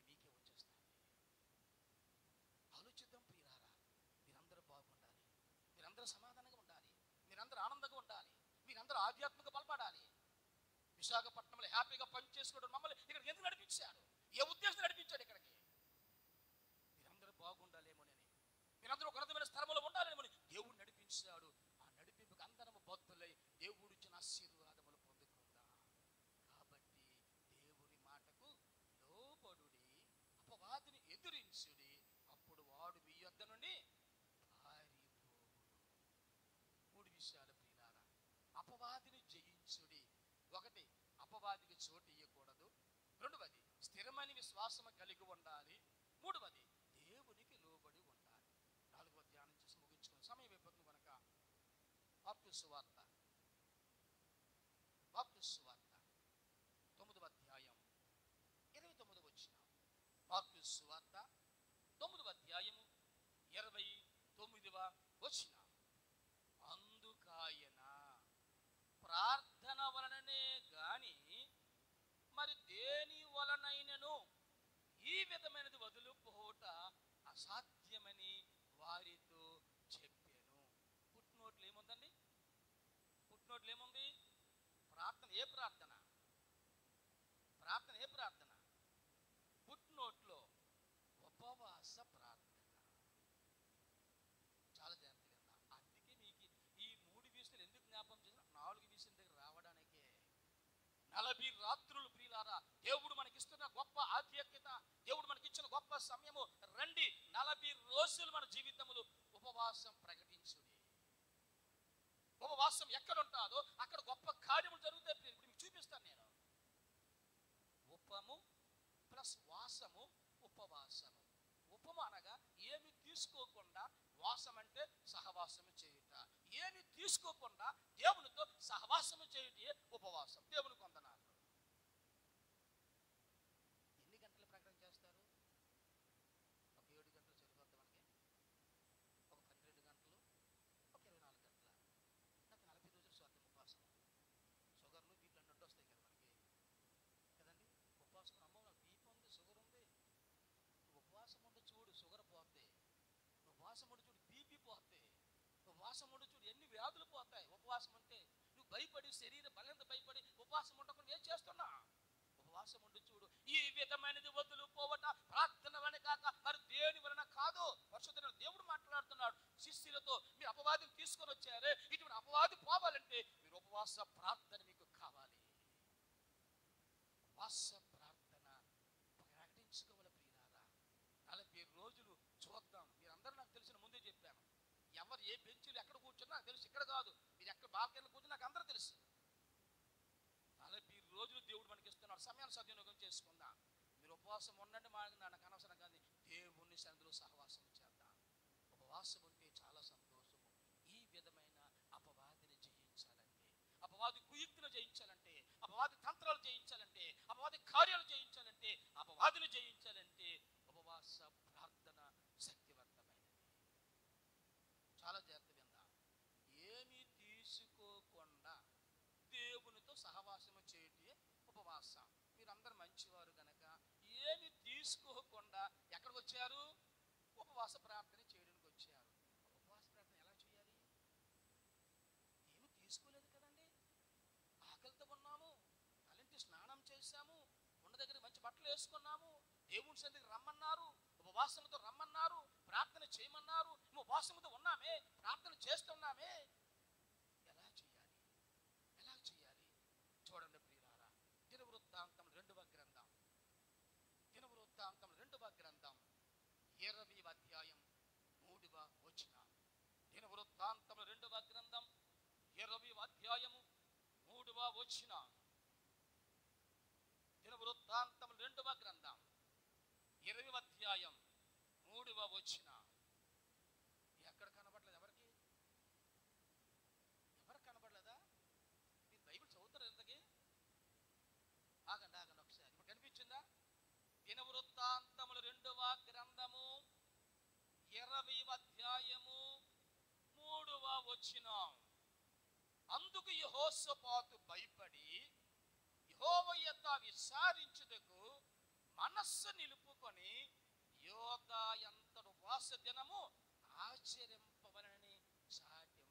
మీరందరూ సమాధానంగా ఉండాలి, మీరందరూ ఆనందంగా ఉండాలి, మీరందరూ ఆధ్యాత్మిక బలపడాలి. విశాఖపట్నంలో హ్యాపీగా పని చేసుకోవడం మమ్మల్ని ఇక్కడికి ఎందుకు నడిపించాడు? ఏ ఉద్దేశం నడిపించాడు ఇక్కడికి? మీరందరూ బాగుండాలేమోనని, మీరందరూ ఒక ఉన్నతమైన స్థలంలో ఉండాలేమోని దేవుడు నడిపించాడు. ఆ నడిపింపుకు అందరము బద్దులై దేవుడు ఇచ్చిన ఆశీర్వాదములు పొందుకుందాం. కాబట్టి దేవుని మాటకు లోబడుడి, అపవాదిని ఎదురించుడి, అప్పుడు వాడు మీ యొద్ద నుండి పారిపోవును. మూడు విషయాలు ప్రియులారా, అపవాదిని జయించుడి. ఒకటి, అపవాదికి చోటు ఇవ్వకూడదు. రెండవది, స్థిరమైన విశ్వాసము కలిగి ఉండాలి. మూడవది, దేవునికి లోబడి ఉండాలి. నాలుగవ ధ్యానం చేసి ముగించుకుని సమయం అయిపోతుంది కనుక మార్కు సువార్త మార్కు సువార్త తొమ్మిదవ అధ్యాయం ఇరవై తొమ్మిదవ వచనం. మార్కు సువార్త తొమ్మిదవ అధ్యాయము ఇరవై తొమ్మిదవ వచనం. అందుకాయన ప్రార్థన వలననే గాని మరి దేని వలనైనను ఈ విధమైనది వదులుపోవుట అసాధ్యమని వారితో చెప్పాను. పుట్టినోట్లు ఏముందండి? పుట్టినోట్లు ఏముంది? ప్రార్థన. ఏ ప్రార్థన? ప్రార్థన ఏ ప్రార్థన? పుట్టినోట్లో ఉపవాస ప్రార్థన. చాలా జాగ్రత్తగా. అందుకే మీకు ఈ మూడు విషయాలు ఎందుకు జ్ఞాపకం చేసిన, నాలుగు విషయం దగ్గర రావడానికే నలభై రాత్రులు ప్రియులారా దేవుడు మనకిస్తున్న గొప్ప ఆధ్యాత్మికత, దేవుడు మనకిచ్చిన గొప్ప సమయము. రండి, నలభై రోజులు మన జీవితములు ఉపవాసం ప్రకటించుడి. ఉపవాసం ఎక్కడ ఉంటుందో అక్కడ గొప్ప కార్యములు జరుగుతాయి. ఇప్పుడు మీకు చూపిస్తాను నేను. ఉపము ప్లస్ వాసము, ఉపవాసము. ఉపము అనగా ఏమి తీసుకోకుండా, వాసం అంటే సహవాసము చేయుట. ఏమి తీసుకోకుండా దేవునితో సహవాసము చేయుటే ఉపవాసం. దేవుని కొందనాలు. ఎన్ని గంటలు ప్రకటన చేస్తారు? ఒక ఏడు గంటలు సరిపోద్ది మనకి, ఒక పన్నెండు గంటలు, ఒక ఇరవై నాలుగు గంటల. నాకు నలభై రోజులు స్వార్థం ఉపవాసం. షుగర్లు బీపీలు అన్నట్టు వస్తాయి కదా మనకి కదండి. ఉపవాసం అమ్మో నాకు బీపీ ఉంది, షుగర్ ఉంది. నువ్వు ఉపవాసం ఉండి చూడు, షుగర్ పోతే. నువ్వు ఉపవాసం ఉండి చూడు, బీపీ పోతే. ఉపవాసం ఉండి చూడు, ఎన్ని వ్యాధులు పోతాయి ఉపవాసం ఉంటే. నువ్వు భయపడి, శరీర బలంత భయపడి ఉపవాసం ఉండకుండా ఏం చేస్తున్నా? ఉపవాసం ఉండి చూడు. ఈ విధమైనది వదులు పోవట ప్రార్థన వలన కాక మరి దేని వలన కాదు. పరిశుద్ధ దేవుడు మాట్లాడుతున్నాడు శిష్యులతో. మీరు అపవాదిని తీసుకొని వచ్చారే, ఇటువంటి అపవాది పోవాలంటే మీరు ఉపవాస ప్రార్థన మీకు కావాలి. ఉపవాస ప్రార్థన ప్రకటించుకోవాలి ప్రియులారా. నలభై రోజులు చూద్దాం. మీరందరూ నాకు తెలిసిన ముందే చెప్పాను. ఎవరు ఏ బెంచీలు ఎక్కడ కూర్చున్నా నాకు తెలుసు. ఇక్కడ కాదు, మీరు ఎక్కడ బాల్కనీలో కూర్చున్నా నాకు అందరూ తెలుసు. నలభై రోజులు దేవుడు మనకి ఇస్తున్నాడు. సమయాన్ని సద్వినియోగం చేసుకుందాం. మీరు ఉపవాసం ఉండండి, మాకు నాకు అనవసరం కానీ దేవుని సన్నిధిలో సహవాసం చేద్దాం. ఉపవాసం ఉంటే చాలా సంతోషము. ఈ విధమైన అపవాదిని జయించాలంటే, అపవాది కుయుక్తులు జయించాలంటే, అపవాది తంత్రాలు జయించాలంటే, అపవాది కార్యాలు జయించాలంటే, అపవాదిని జయించాలంటే ఉపవాస ప్రార్థన శక్తివంతమైనది. చాలా జాగ్రత్త విందాం. ఏమి తీసుకోకుండా దేవునితో సహవాసము చేయటే ఉపవాసం. మీరందరూ మంచివారు గనక ఏమి తీసుకోకుండా ఎక్కడికి వచ్చారు? ఉపవాస ప్రార్థన చేయడానికి వచ్చారు. ఉపవాస ప్రార్థన ఎలా చేయాలి? ఏమి తీసుకోలేదు కదండి, ఆకలితో ఉన్నాము, తలంటి స్నానం చేశాము, ఉన్న దగ్గర మంచి బట్టలు వేసుకున్నాము, దేవుని సన్నిధికి రమ్మన్నారు, ఉపవాసంతో రమ్మన్నారు, ప్రార్థన చేయమన్నారు. ఉపవాసంతో ఉన్నామే, ప్రార్థన చేస్తున్నామే. ఎలా చేయాలి? ఎలా చేయాలి? చూడండి ప్రియులారా, దినవృత్తాంతం రెండవ గ్రంథం దినవృత్తాంతం రెండవ గ్రంథం ఇరవై అధ్యాయం మూడవ వచనం. దినవృత్తాంతం రెండవ గ్రంథం ఇరవై అధ్యాయము మూడవ వచనం. దినవృత్తాంతం రెండవ గ్రంథం ఇరవై అధ్యాయం మూడవ వచనం. ఎక్కడ కనబడలేదు? ఎవరికి ఎవరు కనబడలేదా? మీరు బైబిల్ చదువుతారు ఇంతకీ? ఆగండి ఆగండి ఒకసారి. ఇప్పుడు కనిపించిందా? దినవృత్తాంతములు రెండవ గ్రంథము ఇరవై అధ్యాయము మూడవ వచనం. అందుకు యెహోషాపాతు భయపడి యెహోవా యొద్ద విచారించుటకు మనస్సు నిలుపుకొని యోధా ఎంతడు ఉపవాస దినము ఆచరింపవలనని చాటి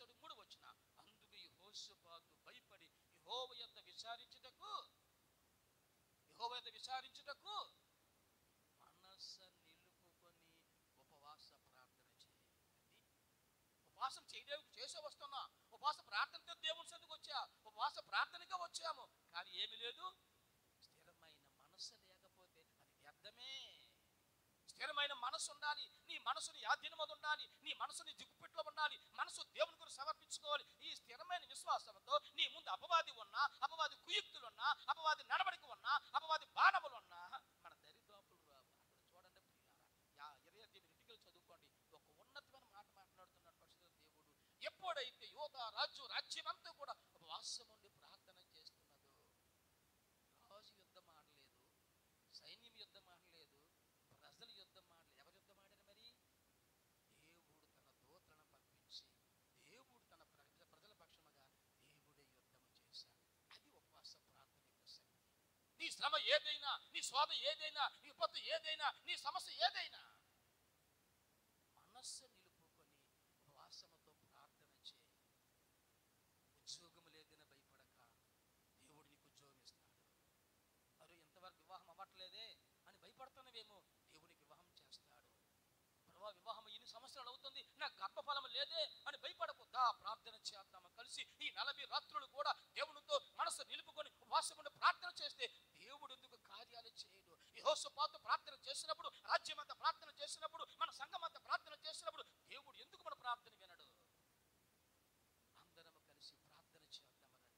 చేశాడు? మూడు వచ్చిన అందుకు యెహోషాపాతు భయపడి యెహోవా యొద్ద విచారించుటకు యెహోవా యొద్ద విచారించుటకు మనస్సు నిలుపుకొని ఉపవాస ప్రార్థన చేయాలి. ఉపవాసం చేయడానికి చేసే వస్తున్నా, ఉపవాస ప్రార్థనతో దేవుని సన్నిధికి వచ్చా, ఉపవాస ప్రార్థనగా వచ్చాము, కానీ ఏమి లేదు, స్థిరమైన మనస్సు లేకపోతే అది వ్యర్థమే. స్థిరమైన మనసు ఉండాలి. నీ మనసుని యాధీనమది ఉండాలి. నీ మనసుని జిగుపెట్లో ఉండాలి. మనసు దేవుని గురించి సమర్పించుకోవాలి. ఈ స్థిరమైన విశ్వాసంతో నీ ముందు అపవాది ఉన్నా, అపవాది కుయుక్తులు ఉన్నా, అపవాది నడవడిక ఉన్నా, అపవాది బాణములు ఉన్నా మన దరిదాపులు రావు. అక్కడ చూడండి ప్రియులారా, ఇరవై ఎనిమిది చదువుకోండి. ఒక ఉన్నతమైన మాట మాట్లాడుతున్నాడు పరిశుద్ధ దేవుడు. ఎప్పుడైతే యోధా రాజు రాజ్యం అంతా కూడా ఉపవాసం ఉండి ప్రార్థన చేస్తున్నదో, రాజు యుద్ధం ఆడలేదు, సైన్యం యుద్ధం ఆడలేదు, ప్రజలు యుద్ధం ఆడలేదు. ఎవరు యుద్ధం ఆడారు? మరి దేవుడు తన దూతలను పంపించి దేవుడు తన ప్రజల ప్రజల పక్షముగా దేవుడే యుద్ధం చేశాడు. అది ఉపవాస ప్రార్థన యొక్క శక్తి. నీ శ్రమ ఏదైనా, నీ శోధ ఏదైనా, నీ విపత్తు ఏదైనా, నీ సమస్య ఏదైనా మనస్సు నిలుపుకొని ఉపవాసముతో ప్రార్థన చేయి. ఉద్యోగం లేదని భయపడక దేవుడు నీకు ఉద్యోగం ఇస్తాడు. అరే ఇంతవరకు వివాహం అవ్వట్లేదే అని భయపడుతున్నవేమో, దేవునికి వివాహం చేస్తాడు. ప్రభా వివాహం ఇన్ని సంవత్సరాలు అవుతుంది, నాకు గర్భఫలం లేదే అని భయపడకుండా ప్రార్థన చేద్దాము కలిసి. ఈ నలభై రాత్రులు కూడా దేవునితో మనసు నిలుపుకొని ఉపవాసముండి ప్రార్థన చేస్తే దేవుడు ఎందుకు కార్యాలు చేయడు? యెహోషాపాతు ప్రార్థన చేసినప్పుడు, రాజ్యం అంతా ప్రార్థన చేసినప్పుడు, మన సంఘం అంతా ప్రార్థన చేసినప్పుడు దేవుడు ఎందుకు మన ప్రార్థన వినడు? అందరం కలిసి ప్రార్థన చేద్దామనండి.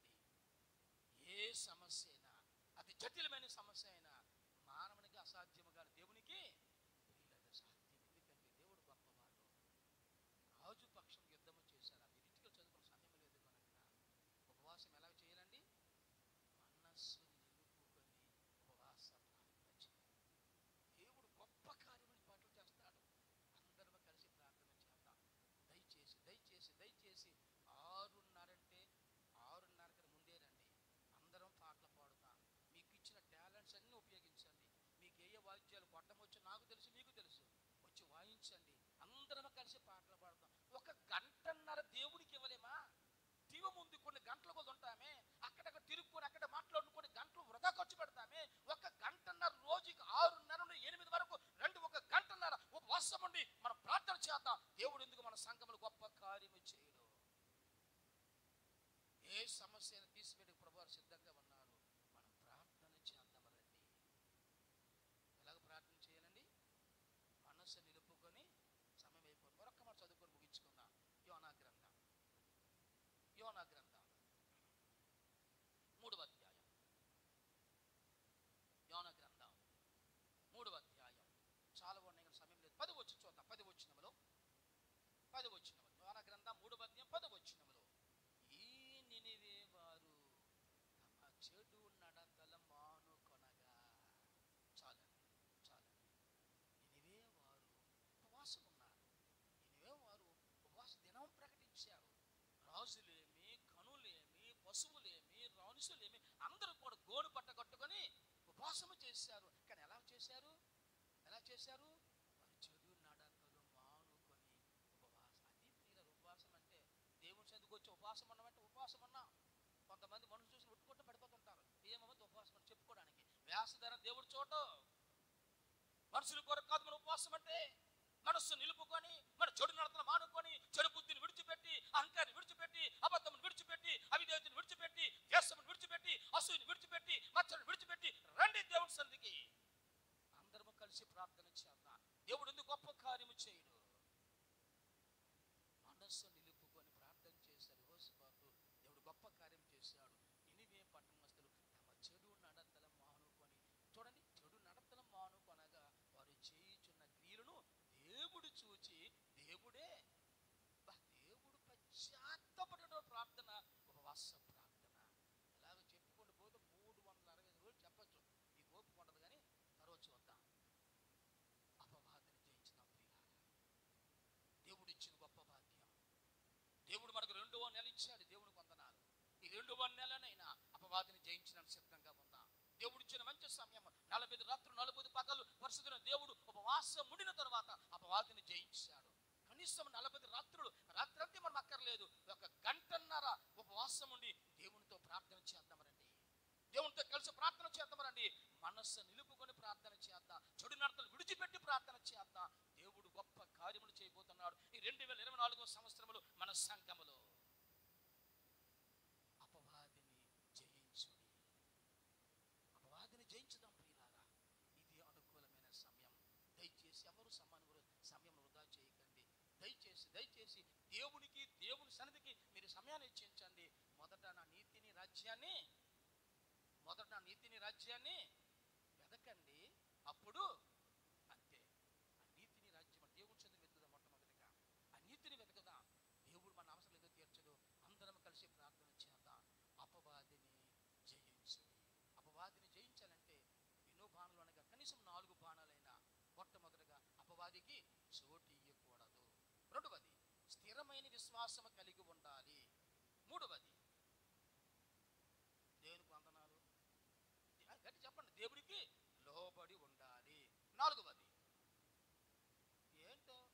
ఏ సమస్య అయినా, అతి జటిలమైన సమస్య అయినా మానవునికి అసాధ్యముగా దేవునికి సాధ్యం. ఎందుకంటే దేవుడు గొప్పవాడు. రాజు పక్షం యుద్ధము చేశారు. ఆ ఇరిటికలు చదువుకున్న సమయం లేదు కనుక ఉపవాసం ఎలా చేయాలండి? మనస్సు నిలుపుకొని ఉపవాస ప్రార్థన చేయాలి. దేవుడు గొప్ప కార్యములు పాటలు చేస్తాడు. అందరం కలిసి ప్రార్థన చేద్దాం. దయచేసి దయచేసి దయచేసి ఆరున్నరంటే ఆరున్నరకి ముందే రండి. అందరం పాటలు పాడుతాం. మీకు ఇచ్చిన టాలెంట్స్ అన్ని ఉపయోగించండి. మీకు ఏ ఏ వాయిద్యాలు కొట్టమొచ్చో నాకు తెలుసు, మీకు తెలుసు, వచ్చి వాయించండి. అందరం కలిసి పాటలు పాడతాం. ఒక గంటన్నర దేవుడికి ఇవ్వలేమా? టీవీ ముందు కొన్ని గంటలు కూడా ఉంటామే, అక్కడక్కడ తిరుగుకొని అక్కడ మాట్లాడుకొని గంటలు వృధా ఖర్చు పెడతామే. ఒక గంటన్నర రోజుకి ఆరున్నర నుండి ఎనిమిది వరకు రెండు ఒక గంటన్నర ఉపవాసం ఉండి మనం ప్రార్థన చేద్దాం. దేవుడు ఎందుకు మన సంఘములు గొప్ప కార్యము చేయడు? ఏ సమస్యను తీసివేయడానికి ప్రభువారు సిద్ధంగా ఉన్నారు. మనం ప్రార్థన చేద్దామరండి. ఎలాగ ప్రార్థన చేయాలండి? మనస్సు నిలుపుకొని సమయం అయిపోయింది. మరొక్క మాట చదువుకొని ముగించుకుందాం. యోనా గ్రంథం యోనా గ్రంథం మూడవ అధ్యాయం. యోనా గ్రంథం మూడవ అధ్యాయం. చాలా ఉన్నాయి కానీ సమయం లేదు. పది వచ్చి చూద్దాం. పది వచ్చినములో పది వచ్చినములు యోనా గ్రంథం మూడవ అధ్యాయం పది వచ్చినములో ఈ నినివే వారు తమ చెడు నడతల మానుకొనగా. చాలండి చాలండి. నినివే వారు ఉపవాసం ఉన్నారు. నినివే వారు ఉపవాస దినం ప్రకటించారు. రాజులేమి, కనులేమి, పశువులేమి, రాణుసులేమి అందరూ కూడా గోడు పట్ట కట్టుకొని ఉపవాసము చేశారు. కానీ ఎలా చేశారు? ఎలా చేశారు? వారి చెడు నడతలు మానుకొని ఉపవాసం. అది తీర ఉపవాసం అంటే దేవుని సన్నిధికి వచ్చి ఉపవాసం అన్నమంటే ఉపవాసం అన్నా. కొంతమంది మనుషులు చూసి ఉట్టుకుంటూ పడిపోతుంటారు. ఏమవుతుంది ఉపవాసం అని చెప్పుకోవడానికి? వ్యాసధర దేవుడు చోట మనుషుల కొరకు కాదు మన ఉపవాసం అంటే. మనస్సు నిలుపుకొని మన చెడు నడతను మానుకొని, చెడు బుద్ధిని విడిచిపెట్టి, అహంకారాన్ని విడిచిపెట్టి, అబద్ధమును విడిచిపెట్టి, అవిధేయతను విడిచిపెట్టి, దేశమును విడిచిపెట్టి, అసూయను విడిచిపెట్టి, మచ్చను విడిచిపెట్టి రండి దేవుని సన్నిధికి. అందరము కలిసి ప్రార్థన చేద్దాం. దేవుడు ఎందుకు గొప్ప కార్యము చేయడు? మనస్సు నిలుపుకొని ప్రార్థన చేశారు యెహోషాపాతు. దేవుడు గొప్ప కార్యం చేశాడు. నినివే పట్టణస్థులు తమ చెడు నడతల మానుకొని. చూడండి, చెడు నడతల మానుకొనగా వారు చేయుచున్న క్రియలను దేవుడు చూచి దేవుడే దేవుడు పశ్చాత్తపడిన ప్రార్థన ఉపవాస ప్రార్థన. ఇలాగ చెప్పుకుంటూ పోతే మూడు వందల అరవై ఐదు రోజులు చెప్పచ్చు. ఈ ఓపిక ఉండదు కానీ తర్వాత చూద్దాం. అపవాదిని జయించిన ప్రియులారా, దేవుడు ఇచ్చిన గొప్ప భాగ్యం. దేవుడు మనకు రెండవ నెల ఇచ్చాడు. దేవునికి వందనాలు. ఈ రెండవ నెలనైనా అపవాదిని జయించడానికి సిద్ధంగా ఉందాం. దేవుడు ఇచ్చిన మంచి సమయం నలభై రాత్రులు నలభై పగలు పరిశుద్ధుల దేవుడు ఉపవాసం ఉండిన తర్వాత అపవాదిని జయించాడు. కనీసం నలభై రాత్రులు రాత్రంతే మనం అక్కర్లేదు. ఒక దేవునితో కలిసి ప్రార్థన చేద్దామనండి. మనస్సు నిలుపుకొని ప్రార్థన చేద్దాం. చెడు నడతలు విడిచిపెట్టి ప్రార్థన చేద్దాం. దేవుడు గొప్ప కార్యములు చేయబోతున్నాడు ఈ రెండు వేల ఇరవై నాలుగో సంవత్సరములు మన సంఘములో. అపవాదిని జయించుడి. అపవాదిని జయించుదాం ప్రియులారా. ఇది అనుకూలమైన సమయం. దయచేసి ఎవరు సమానులు సమయం వృధా చేయకండి. దయచేసి దయచేసి దేవునికి దేవుని సన్నిధికి మీరు సమయాన్ని ఇచ్చించండి. మొదట నా నీతిని రాజ్యాన్ని మొదట నా నీతిని రాజ్యాన్ని వెదకండి. అప్పుడు అంతే. ఆ నీతిని రాజ్యం దేవుని సన్నిధిని వెతుకుదాం. మొట్టమొదటిగా ఆ నీతిని వెతుకుదాం. దేవుడు మన అవసరం ఏదో తీర్చడు. అందరం కలిసి ప్రార్థన చేద్దాం. అపవాదిని జయించు. అపవాదిని జయించాలంటే ఎన్నో బాణాలు అనగా కనీసం నాలుగు బాణాలైనా. మొట్టమొదటిగా అపవాదికి చోటు ఇయ్యకూడదు. రెండవది స్థిరమైన విశ్వాసం కలిగి ఉండాలి. మూడవది దేవునికి వందనాలు గట్టి చెప్పండి, దేవుడికి లోబడి ఉండాలి. నాలుగవది ఏంటో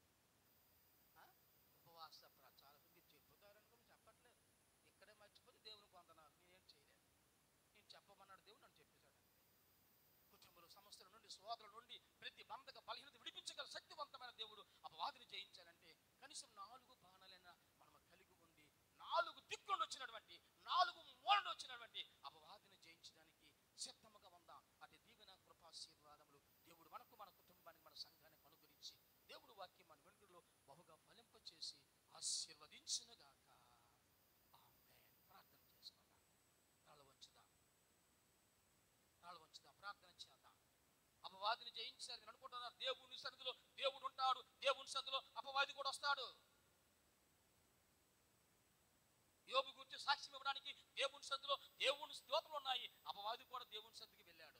ఉపవాస ప్రచారం. మీరు చెప్పుతారనుకుని చెప్పట్లేదు. ఇక్కడే మర్చిపోతే దేవునికి వందనాలు నేనేం చేయలేదు. నేను చెప్పమన్నాడు దేవుడు, నన్ను చెప్పేశాడు. కుటుంబంలో సమస్యల నుండి సోదరుల నుండి ప్రతి బంధక బలహీనత విడిపించగల శక్తివంతమైన దేవుడు. అపవాదిని జయించాలంటే కనీసం నాలుగు బాణాలైనా మనం కలిగి ఉండి, నాలుగు దిక్కులు వచ్చినటువంటి నాలుగు మూలలు వచ్చినటువంటి అపవాదిని జయించడానికి సిద్ధముగా ఉందాం. అటు దీవెన కృపాశీర్వాదములు దేవుడు మనకు, మన కుటుంబానికి, మన సంఘానికి అనుగ్రహించి దేవుడు వాక్యం మన వెనుకలో బహుగా ఫలింప చేసి ఆశీర్వదించునుగాక. ఆమేన్. ప్రార్థన చేసుకుందాం. తాళ వంచుదాం. తాళ వంచుదాం. ప్రార్థన చేద్దాం. అపవాదిని జయించాలని అనుకుంటున్నారు. దేవుని సన్నిధిలో దేవుడు ఉంటాడు. దేవుని సన్నిధిలో అపవాది కూడా వస్తాడు. యోబు గురించి సాక్ష్యం ఇవ్వడానికి దేవుని సన్నిధిలో దేవుని స్తోత్రాలు ఉన్నాయి. అపవాది కూడా దేవుని సన్నిధికి వెళ్ళాడు.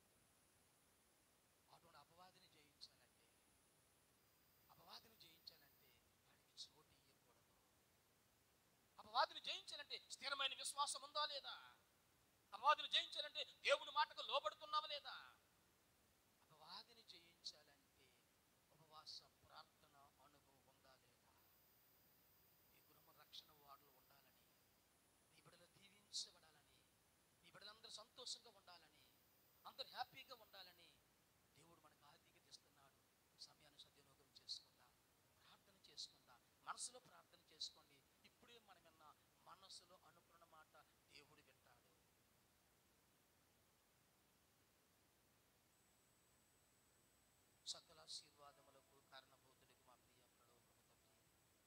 అటువంటి అపవాదిని జయించాలంటే అపవాదిని జయించాలంటే వాడికి చోటు ఇవ్వకూడదు. అపవాదిని జయించాలంటే స్థిరమైన విశ్వాసం ఉందా లేదా? అపవాదిని జయించాలంటే దేవుని మాటకు లోబడుతున్నావా లేదా? అపవాదిని జయించాలంటే ఉపవాస ప్రార్థన అనుభవం ఉందా లేదా? ఈ గృహ రక్షణ వార్డులో ఉండాలని, నీ బిడ్డలు దీవించబడాలని, నీ బిడ్డలందరూ సంతోషంగా ఉండాలని, అందరూ హ్యాపీగా ఉండాలని దేవుడు మనకు ఆర్థిక తెస్తున్నాడు. సమయాన్ని సద్వినియోగం చేసుకుందాం. ప్రార్థన చేసుకుందాం. మనసులో ప్రార్థన చేసుకోండి. ఇప్పుడే మనం విన్న మనసులో అనుకున్న మాట దేవుడు వింటాడు. సకల ఆశీర్వాదములకు కారణభూతుడికి మా ప్రియ పరలోకపు తండ్రి,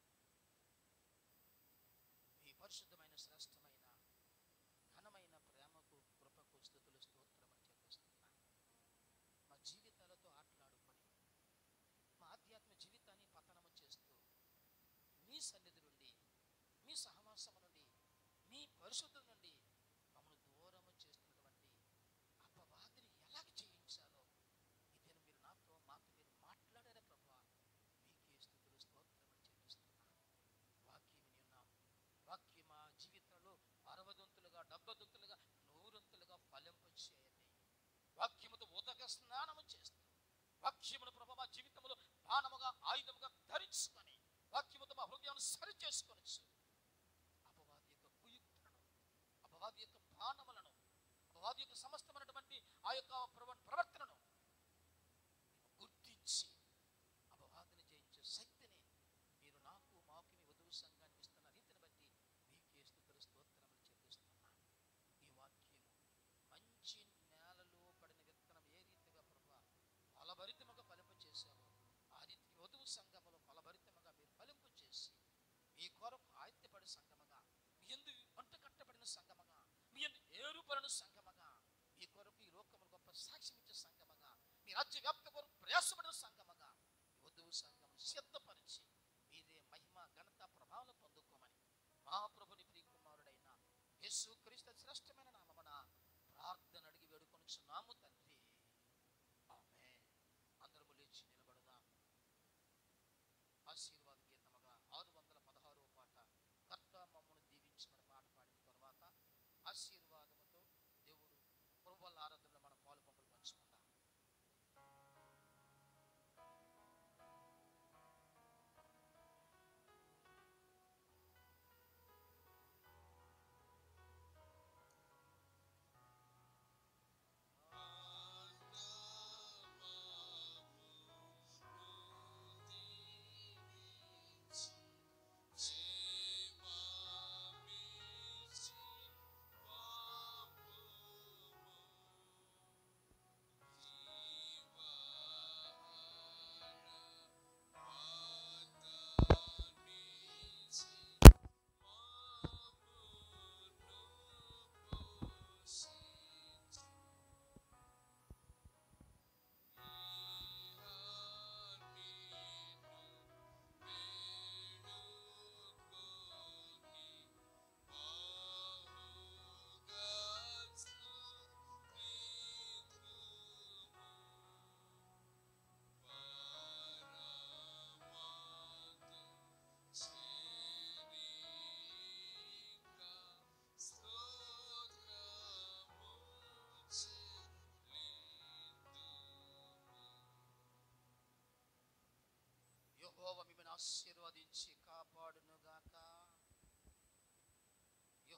మీ పరిశుద్ధమైన శ్రేష్టమైన ఘనమైన ప్రేమకు కృపకు స్తుతులు స్తోత్రమని చెల్లిస్తున్నాను. మా జీవితాలతో ఆటలాడుకొని మా ఆధ్యాత్మిక జీవితాన్ని పతనము చేస్తూ మీ సన్నిధి నుండి, మీ సహవాసము నుండి, మీ పరిశుద్ధత నుండి మమ్మల్ని దూరము చేస్తున్నటువంటి అపవాదిని ఎలాగ జయించాలో ఇదేను మీరు నాతో మాతో మీరు మాట్లాడారే ప్రభువా. మీకే స్తుతులు స్తోత్రమని చెల్లిస్తున్నాను. వాక్యం విని ఉన్నాం. వాక్యం మా జీవితంలో అరవదొంతులుగా, డెబ్బదొంతులుగా, నూరొంతులుగా ఫలింప చేయండి. వాక్యముతో ఉదక స్నానము చేస్తూ వాక్యమును ప్రభు మా జీవితంలో బాణముగా ఆయుధముగా ధరించుకొని వాక్యముతో మా హృదయాన్ని సరి చేసుకొనొచ్చు. అపవాది యొక్క కుయుక్తులను, అపవాది యొక్క బాణములను, అపవాది యొక్క సమస్తమైనటువంటి ఆ యొక్క ప్రవర్తనను గుర్తించి అపవాదిని జయించే శక్తిని మీరు నాకు, మాకు, మీ వధువు సంఘానికి ఇస్తున్న రీతిని బట్టి మీకే స్తుతులు స్తోత్రములు చెల్లిస్తున్నాను. ఈ వాక్యము మంచి నేలలో పడిన విత్తనం ఏ రీతిగా ప్రభు ఫలభరితముగా ఫలింపు చేశారో ఆ రీతికి వధువు సంఘములో ఫలభరితముగా మీరు ఫలింపు చేసి మీ కొరకు ఆయుధ్యపడి సంఘముగా, మీ యందు వంట కట్టబడిన సంఘముగా, మీ యందు ఏరుపడిన సంఘముగా, మీ కొరకు ఈ లోకములు గొప్ప సాక్ష్యం ఇచ్చే సంఘముగా, మీ రాజ్య వ్యాప్తి కొరకు ప్రయాసపడిన సంఘముగా వధువు సంఘము సిద్ధపరిచి మీరే మహిమ ఘనత ప్రభావం పొందుకోమని మా ప్రభుని ప్రియ కుమారుడైన యేసుక్రీస్తు శ్రేష్టమైన నామమున ప్రార్థన అడిగి వేడుకొనుచున్నాము తండ్రి. ఆమేన్. అందరము లేచి నిలబడదాం. ఆశీర్వాద గీతముగా ఆరు వందల పదహారవ పాట కర్త మమ్మను దీవించిన పాట పాడిన తర్వాత ఆశీర్వాదముతో దేవుడు ప్రభువుల ఆరాధనలో మన పాలు పంపులు పంచుకుందాం.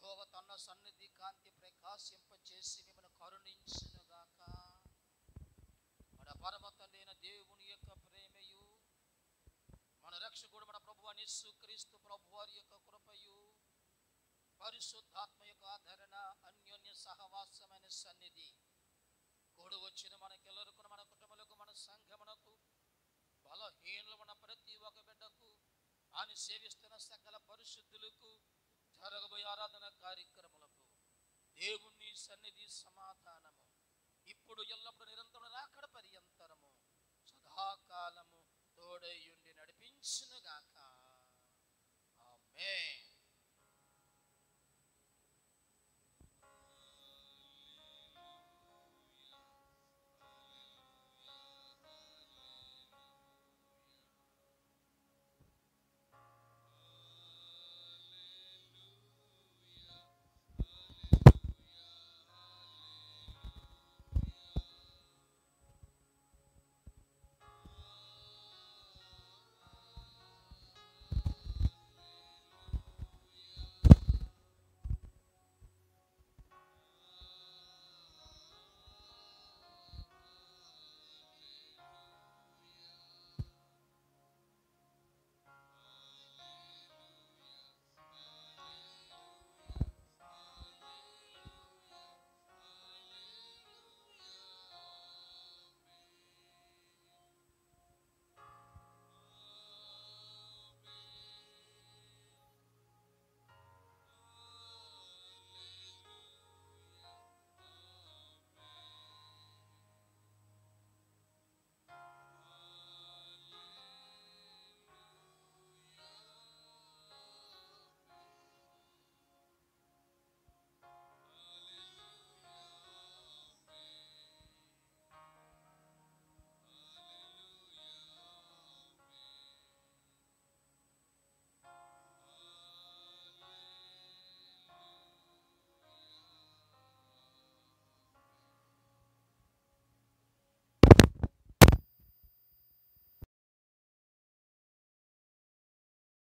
యెహోవా తన సన్నిధి కాంతి ప్రకాశింపచేసి మిమ్మల్ని కరుణించునుగాక. మన పరమ తండ్రి అయిన దేవుని యొక్క ప్రేమయు, మన రక్షకుడు మన ప్రభువు యేసు క్రీస్తు ప్రభువారి యొక్క కృపయు, పరిశుద్ధాత్మ యొక్క ఆదరణ, అన్యోన్య సహవాసమైన సన్నిధి కూడి వచ్చిన మనకెల్లరకు, మన కుటుంబాలకు, మన సంఘమునకు, బలహీనులు మన ప్రతి ఒక్క బిడ్డకు, ఆయన సేవిస్తున్న సకల పరిశుద్ధులకు, జరగబోయే ఆరాధన కార్యక్రమాలకు దేవుని సన్నిధి సమాధానము ఇప్పుడు ఎల్లప్పుడు నిరంతరం రాకడ పర్యంతరము సదాకాలము తోడై